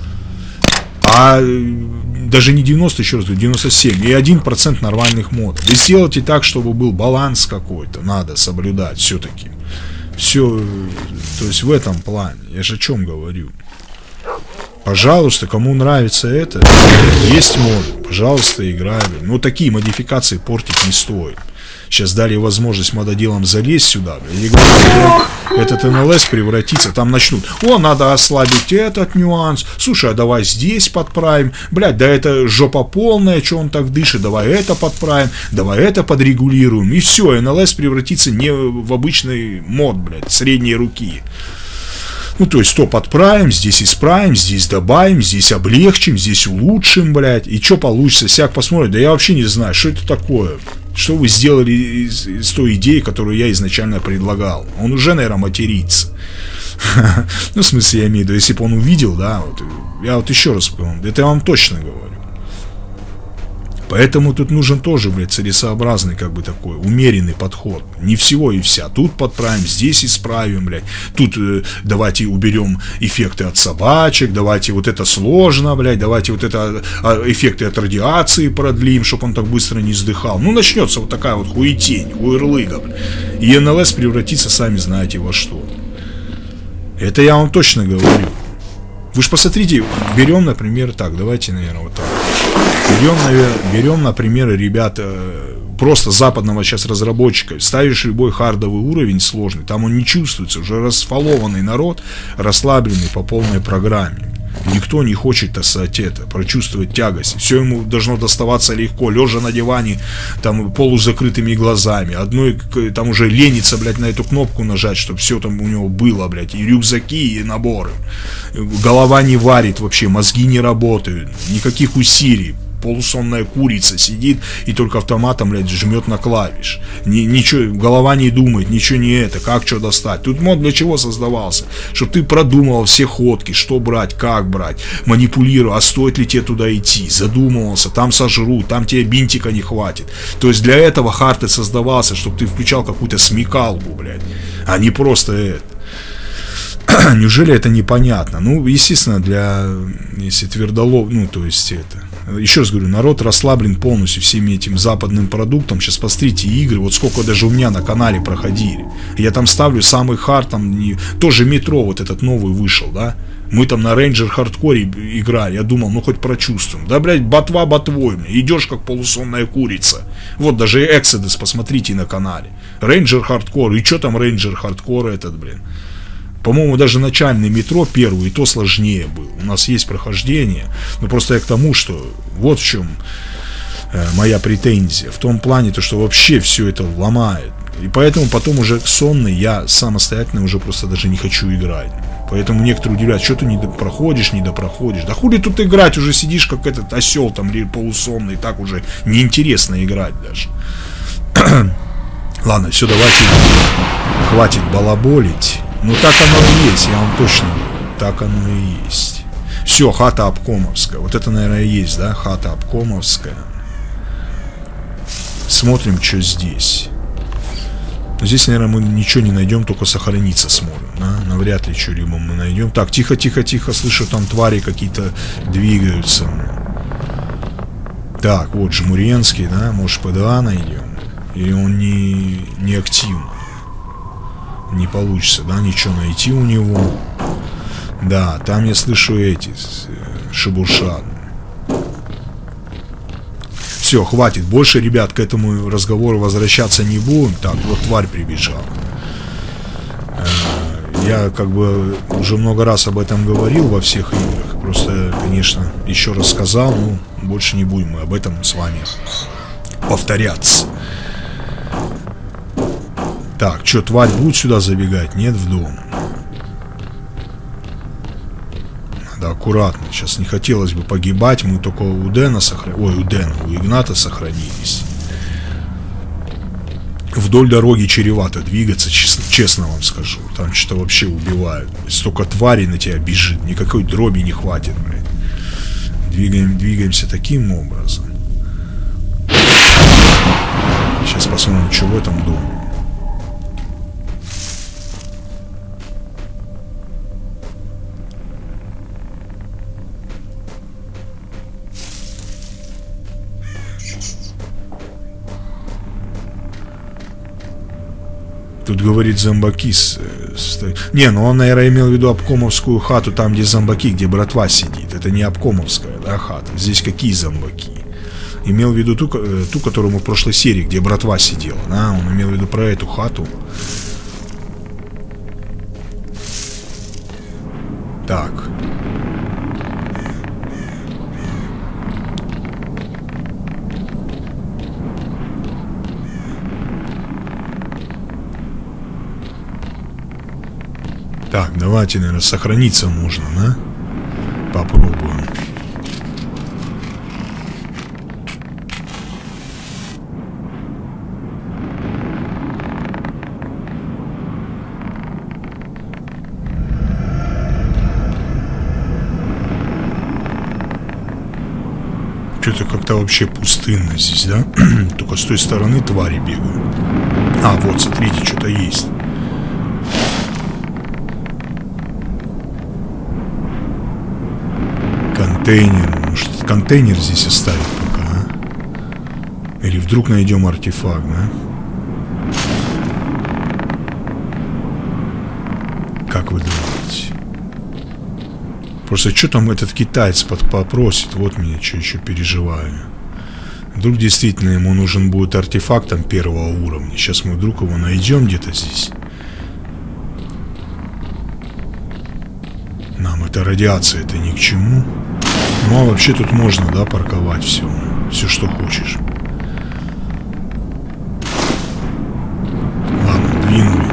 А даже не девяносто, еще раз говорю, девяносто семь. И один процент нормальных модов. Вы сделайте так, чтобы был баланс какой-то. Надо соблюдать все-таки. Все, то есть в этом плане. Я же о чем говорю. Пожалуйста, кому нравится это, есть моды. Пожалуйста, играй. Но такие модификации портить не стоит. Сейчас дали возможность мододелам залезть сюда. И говорю, этот эн эл эс превратится, там начнут. О, надо ослабить этот нюанс. Слушай, а давай здесь подправим. Блядь, да это жопа полная, что он так дышит. Давай это подправим, давай это подрегулируем. И все, эн эл эс превратится не в обычный мод, блядь, средней руки. Ну, то есть, то подправим, здесь исправим, здесь добавим, здесь облегчим, здесь улучшим, блядь. И что получится, всяк посмотрит. Да я вообще не знаю, что это такое. Что вы сделали из, из той идеи, которую я изначально предлагал. Он уже, наверное, матерится. Ну, в смысле, я имею в виду, если бы он увидел, да, вот, я вот еще раз говорю, это я вам точно говорю. Поэтому тут нужен тоже, блядь, целесообразный, как бы такой, умеренный подход. Не всего и вся. Тут подправим, здесь исправим, блядь. Тут э, давайте уберем эффекты от собачек, давайте вот это сложно, блядь, давайте вот это э, эффекты от радиации продлим, чтобы он так быстро не сдыхал. Ну, начнется вот такая вот хуетень, хуерлыга, блядь. И эн эл эс превратится, сами знаете, во что. Это я вам точно говорю. Вы же посмотрите, берем, например, так, давайте, наверное, вот так. Берем, наверное, берем, например, ребята, просто западного сейчас разработчика, ставишь любой хардовый уровень сложный, там он не чувствуется, уже расфолованный народ, расслабленный по полной программе. Никто не хочет тасать это, прочувствовать тягость. Все ему должно доставаться легко, лежа на диване, там, полузакрытыми глазами. Одной, там уже ленится, блядь, на эту кнопку нажать, чтобы все там у него было, блядь, и рюкзаки, и наборы. Голова не варит вообще, мозги не работают, никаких усилий. полусонная курица сидит и только автоматом, блядь, жмет на клавиш. Ни, ничего, голова не думает, ничего не это, как что достать. Тут мод для чего создавался? Чтобы ты продумывал все ходки, что брать, как брать, манипулировал, а стоит ли тебе туда идти, задумывался, там сожрут, там тебе бинтика не хватит. То есть для этого хард и создавался, чтобы ты включал какую-то смекалку, блядь, а не просто это. Неужели это непонятно? Ну, естественно, для, если твердолов, ну, то есть это, еще раз говорю, народ расслаблен полностью всеми этим западным продуктом. Сейчас посмотрите игры, вот сколько даже у меня на канале проходили. Я там ставлю самый хард, там, не, тоже метро, вот этот новый вышел, да. Мы там на рейнджер хардкоре играли, я думал, ну, хоть прочувствуем. Да, блядь, ботва ботвой, мне, идешь как полусонная курица. Вот, даже Exodus, посмотрите на канале. Рейнджер хардкор, и что там рейнджер хардкор этот, блин. По-моему, даже начальный метро первый, и то сложнее был. У нас есть прохождение. Но просто я к тому, что вот в чем э, моя претензия. В том плане, то, что вообще все это ломает. И поэтому потом уже сонный я самостоятельно уже просто даже не хочу играть. Поэтому некоторые удивляют, что ты не проходишь, не допроходишь. Да хули тут играть, уже сидишь как этот осел там полусонный, так уже неинтересно играть даже. Ладно, все, давайте, хватит балаболить. Ну так оно и есть, я вам точно говорю, так оно и есть. Все, хата обкомовская. Вот это, наверное, и есть, да, хата обкомовская. Смотрим, что здесь. Здесь, наверное, мы ничего не найдем, только сохраниться сможем, да? Навряд ли что-либо мы найдем. Так, тихо, тихо, тихо, слышу, там твари какие-то двигаются. Так, вот Жмуренский, да, может, ПДА найдем? Или он не, не активный? Не получится, да, ничего найти у него. Да, там я слышу эти шебуршат. Все, хватит. Больше, ребят, к этому разговору возвращаться не будем. Так, вот тварь прибежала. Я как бы уже много раз об этом говорил во всех играх. Просто, конечно, еще раз сказал, но больше не будем мы об этом с вами повторяться. Так, что, тварь будет сюда забегать? Нет, в дом. Надо аккуратно. Сейчас не хотелось бы погибать. Мы только у Дэна сохранились. Ой, у Дэна, у Игната сохранились. Вдоль дороги чревато двигаться, честно, честно вам скажу. Там что-то вообще убивают. Столько тварей на тебя бежит. Никакой дроби не хватит, блядь. Двигаем, двигаемся таким образом. Сейчас посмотрим, что в этом доме. Тут, говорит, зомбаки с, с... Не, ну он, наверное, имел в виду обкомовскую хату, там, где зомбаки, где братва сидит. Это не обкомовская, да, хата. Здесь какие зомбаки? Имел в виду ту, ту, которую мы в прошлой серии, где братва сидела. Да, он имел в виду про эту хату. Так. Так, давайте, наверное, сохраниться можно, да? Попробуем. Что-то как-то вообще пустынно здесь, да? Только с той стороны твари бегают. А, вот, смотрите, что-то есть. Контейнер. Может, контейнер здесь оставить пока, а? Или вдруг найдем артефакт, да? Как вы думаете? Просто что там этот китаец под попросит? Вот меня что еще переживаю. Вдруг действительно ему нужен будет артефакт там первого уровня. Сейчас мы вдруг его найдем где-то здесь. Нам эта радиация, это ни к чему. Ну а вообще тут можно, да, парковать все. Все, что хочешь. Ладно, двинули.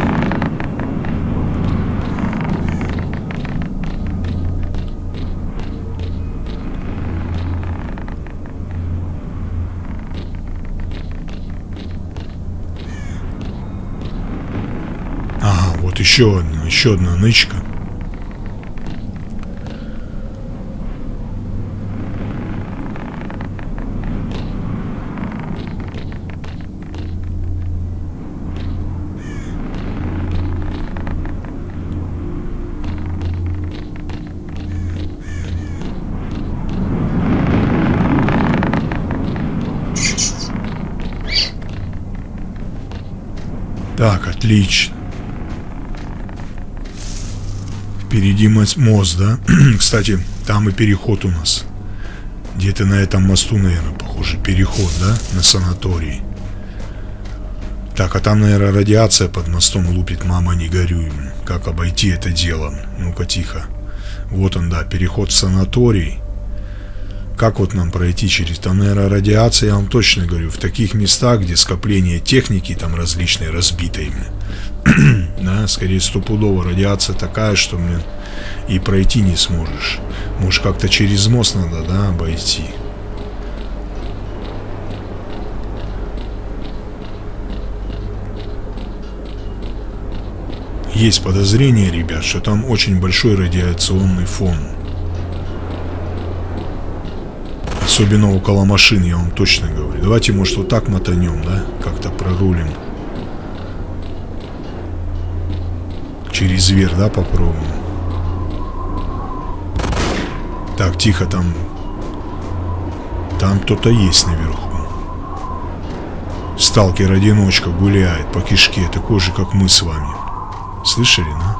еще одна, еще одна нычка. Так, отлично. Впереди мост, да? Кстати, там и переход у нас. Где-то на этом мосту, наверное, похоже, переход, да? На санаторий. Так, а там, наверное, радиация под мостом лупит. Мама, не горюй. Как обойти это дело? Ну-ка, тихо. Вот он, да, переход в санаторий. Как вот нам пройти через... Там, наверное, радиация, я вам точно говорю, в таких местах, где скопление техники там различной разбитой, да, скорее стопудово радиация такая, что, блин, и пройти не сможешь. Может, как-то через мост надо, да, обойти. Есть подозрение, ребят, что там очень большой радиационный фон. Особенно около машин, я вам точно говорю. Давайте, может, вот так мотанем, да? Как-то прорулим. Через верх, да, попробуем. Так, тихо, там... Там кто-то есть наверху. Сталкер-одиночка гуляет по кишке, такой же, как мы с вами. Слышали, да?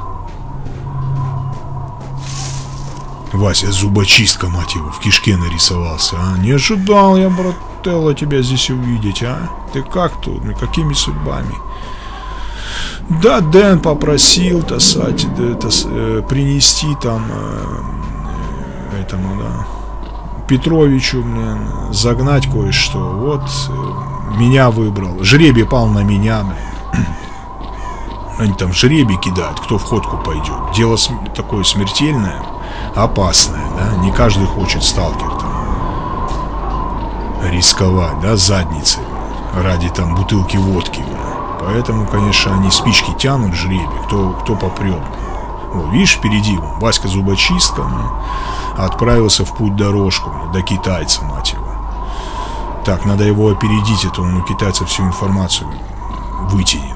Вася, зубочистка, мать его, в кишке нарисовался, а? Не ожидал я, брателло, тебя здесь увидеть, а? Ты как тут? Какими судьбами? Да, Дэн попросил, тасать, тас, э, принести там э, этому, да, Петровичу, блин, загнать кое-что. Вот, э, меня выбрал. Жребий пал на меня, блин. Они там жребий кидают, кто в ходку пойдет. Дело см- такое смертельное. Опасная, да, не каждый хочет, сталкер там рисковать, да, задницей ради там бутылки водки, да. Поэтому, конечно, они спички тянут, жребий, кто, кто попрет. О, видишь, впереди вон, Васька зубочистка, да, отправился в путь дорожку, да, до китайца, мать его. Так, надо его опередить, это он у китайца всю информацию вытянет.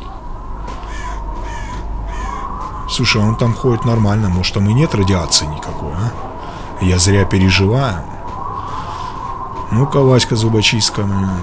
Слушай, он там ходит нормально, может, там и нет радиации никакой, а? Я зря переживаю. Ну-ка, Васька зубочистка,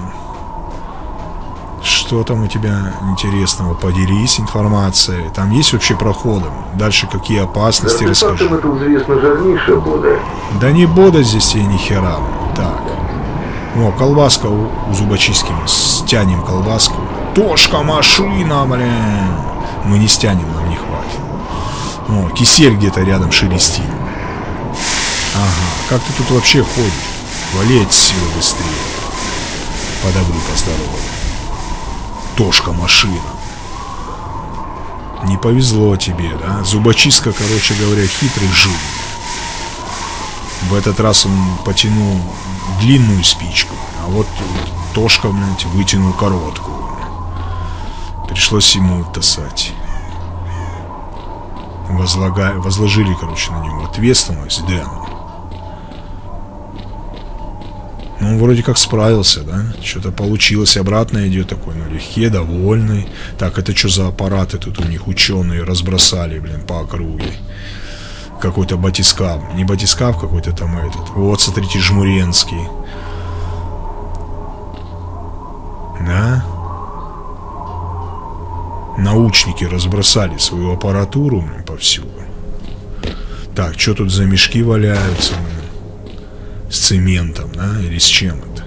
что там у тебя интересного? Поделись информацией. Там есть вообще проходы? Дальше какие опасности, да, расскажи. Это известно жирнейшая бода. Да не бода здесь тебе ни хера. Так. О, колбаска у, у зубочистки. Мы стянем колбаску. Тошка, машина, блин. Мы не стянем, нам не хватит. О, кисель где-то рядом шелестит. Ага, как ты тут вообще ходишь? Вали отсюда быстрее. Подобру, поздорову. Тошка, машина. Не повезло тебе, да? Зубочистка, короче говоря, хитрый жил. В этот раз он потянул длинную спичку, а вот Тошка, блядь, вытянул короткую. Пришлось ему тасать. Возлага... Возложили, короче, на него ответственность, да. Ну, он вроде как справился, да? Что-то получилось, обратно идет такой налегке, довольный. Так, это что за аппараты тут у них ученые разбросали, блин, по округе? Какой-то батискаф. Не батискаф какой-то там этот. Вот, смотрите, жмуренский. Да? Научники разбросали свою аппаратуру, блин, повсюду. Так, что тут за мешки валяются, блин? С цементом, да? Или с чем это?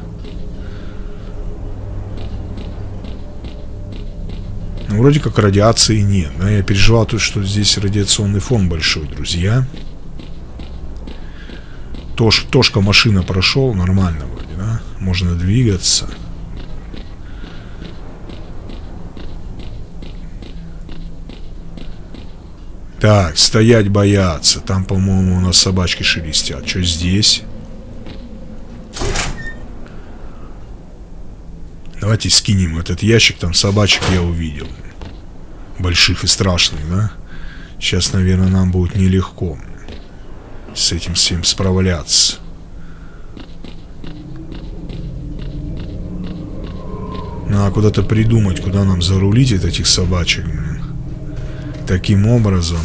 Ну, вроде как радиации нет, да? Я переживал тут, что здесь радиационный фон большой, друзья. Тош, Тошка машина прошел, нормально вроде, да? Можно двигаться. Так, стоять бояться. Там, по-моему, у нас собачки шелестят. Что здесь? Давайте скинем этот ящик. Там собачек я увидел. больших и страшных, да? Сейчас, наверное, нам будет нелегко с этим всем справляться. Надо куда-то придумать, куда нам зарулить от этих собачек, блин. Таким образом.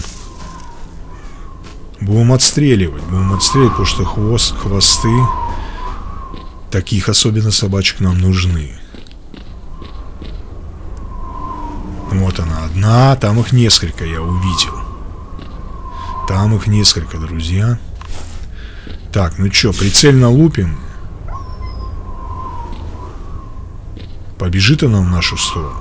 Будем отстреливать. Будем отстреливать, потому что хвост, хвосты таких особенно собачек нам нужны. Вот она одна. Там их несколько я увидел. Там их несколько, друзья. Так, ну чё, прицельно лупим. Побежит она в нашу сторону.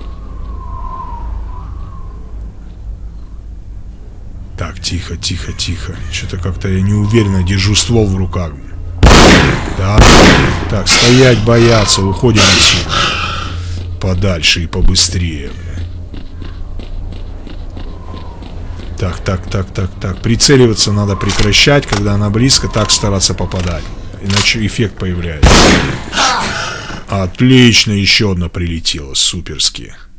Так, тихо, тихо, тихо. Что-то как-то я неуверенно держу ствол в руках. Так, так, стоять, бояться. Уходим отсюда. Подальше и побыстрее. Так, так, так, так, так. Прицеливаться надо прекращать, когда она близко. Так стараться попадать. Иначе эффект появляется. Отлично, еще одна прилетела. Суперски.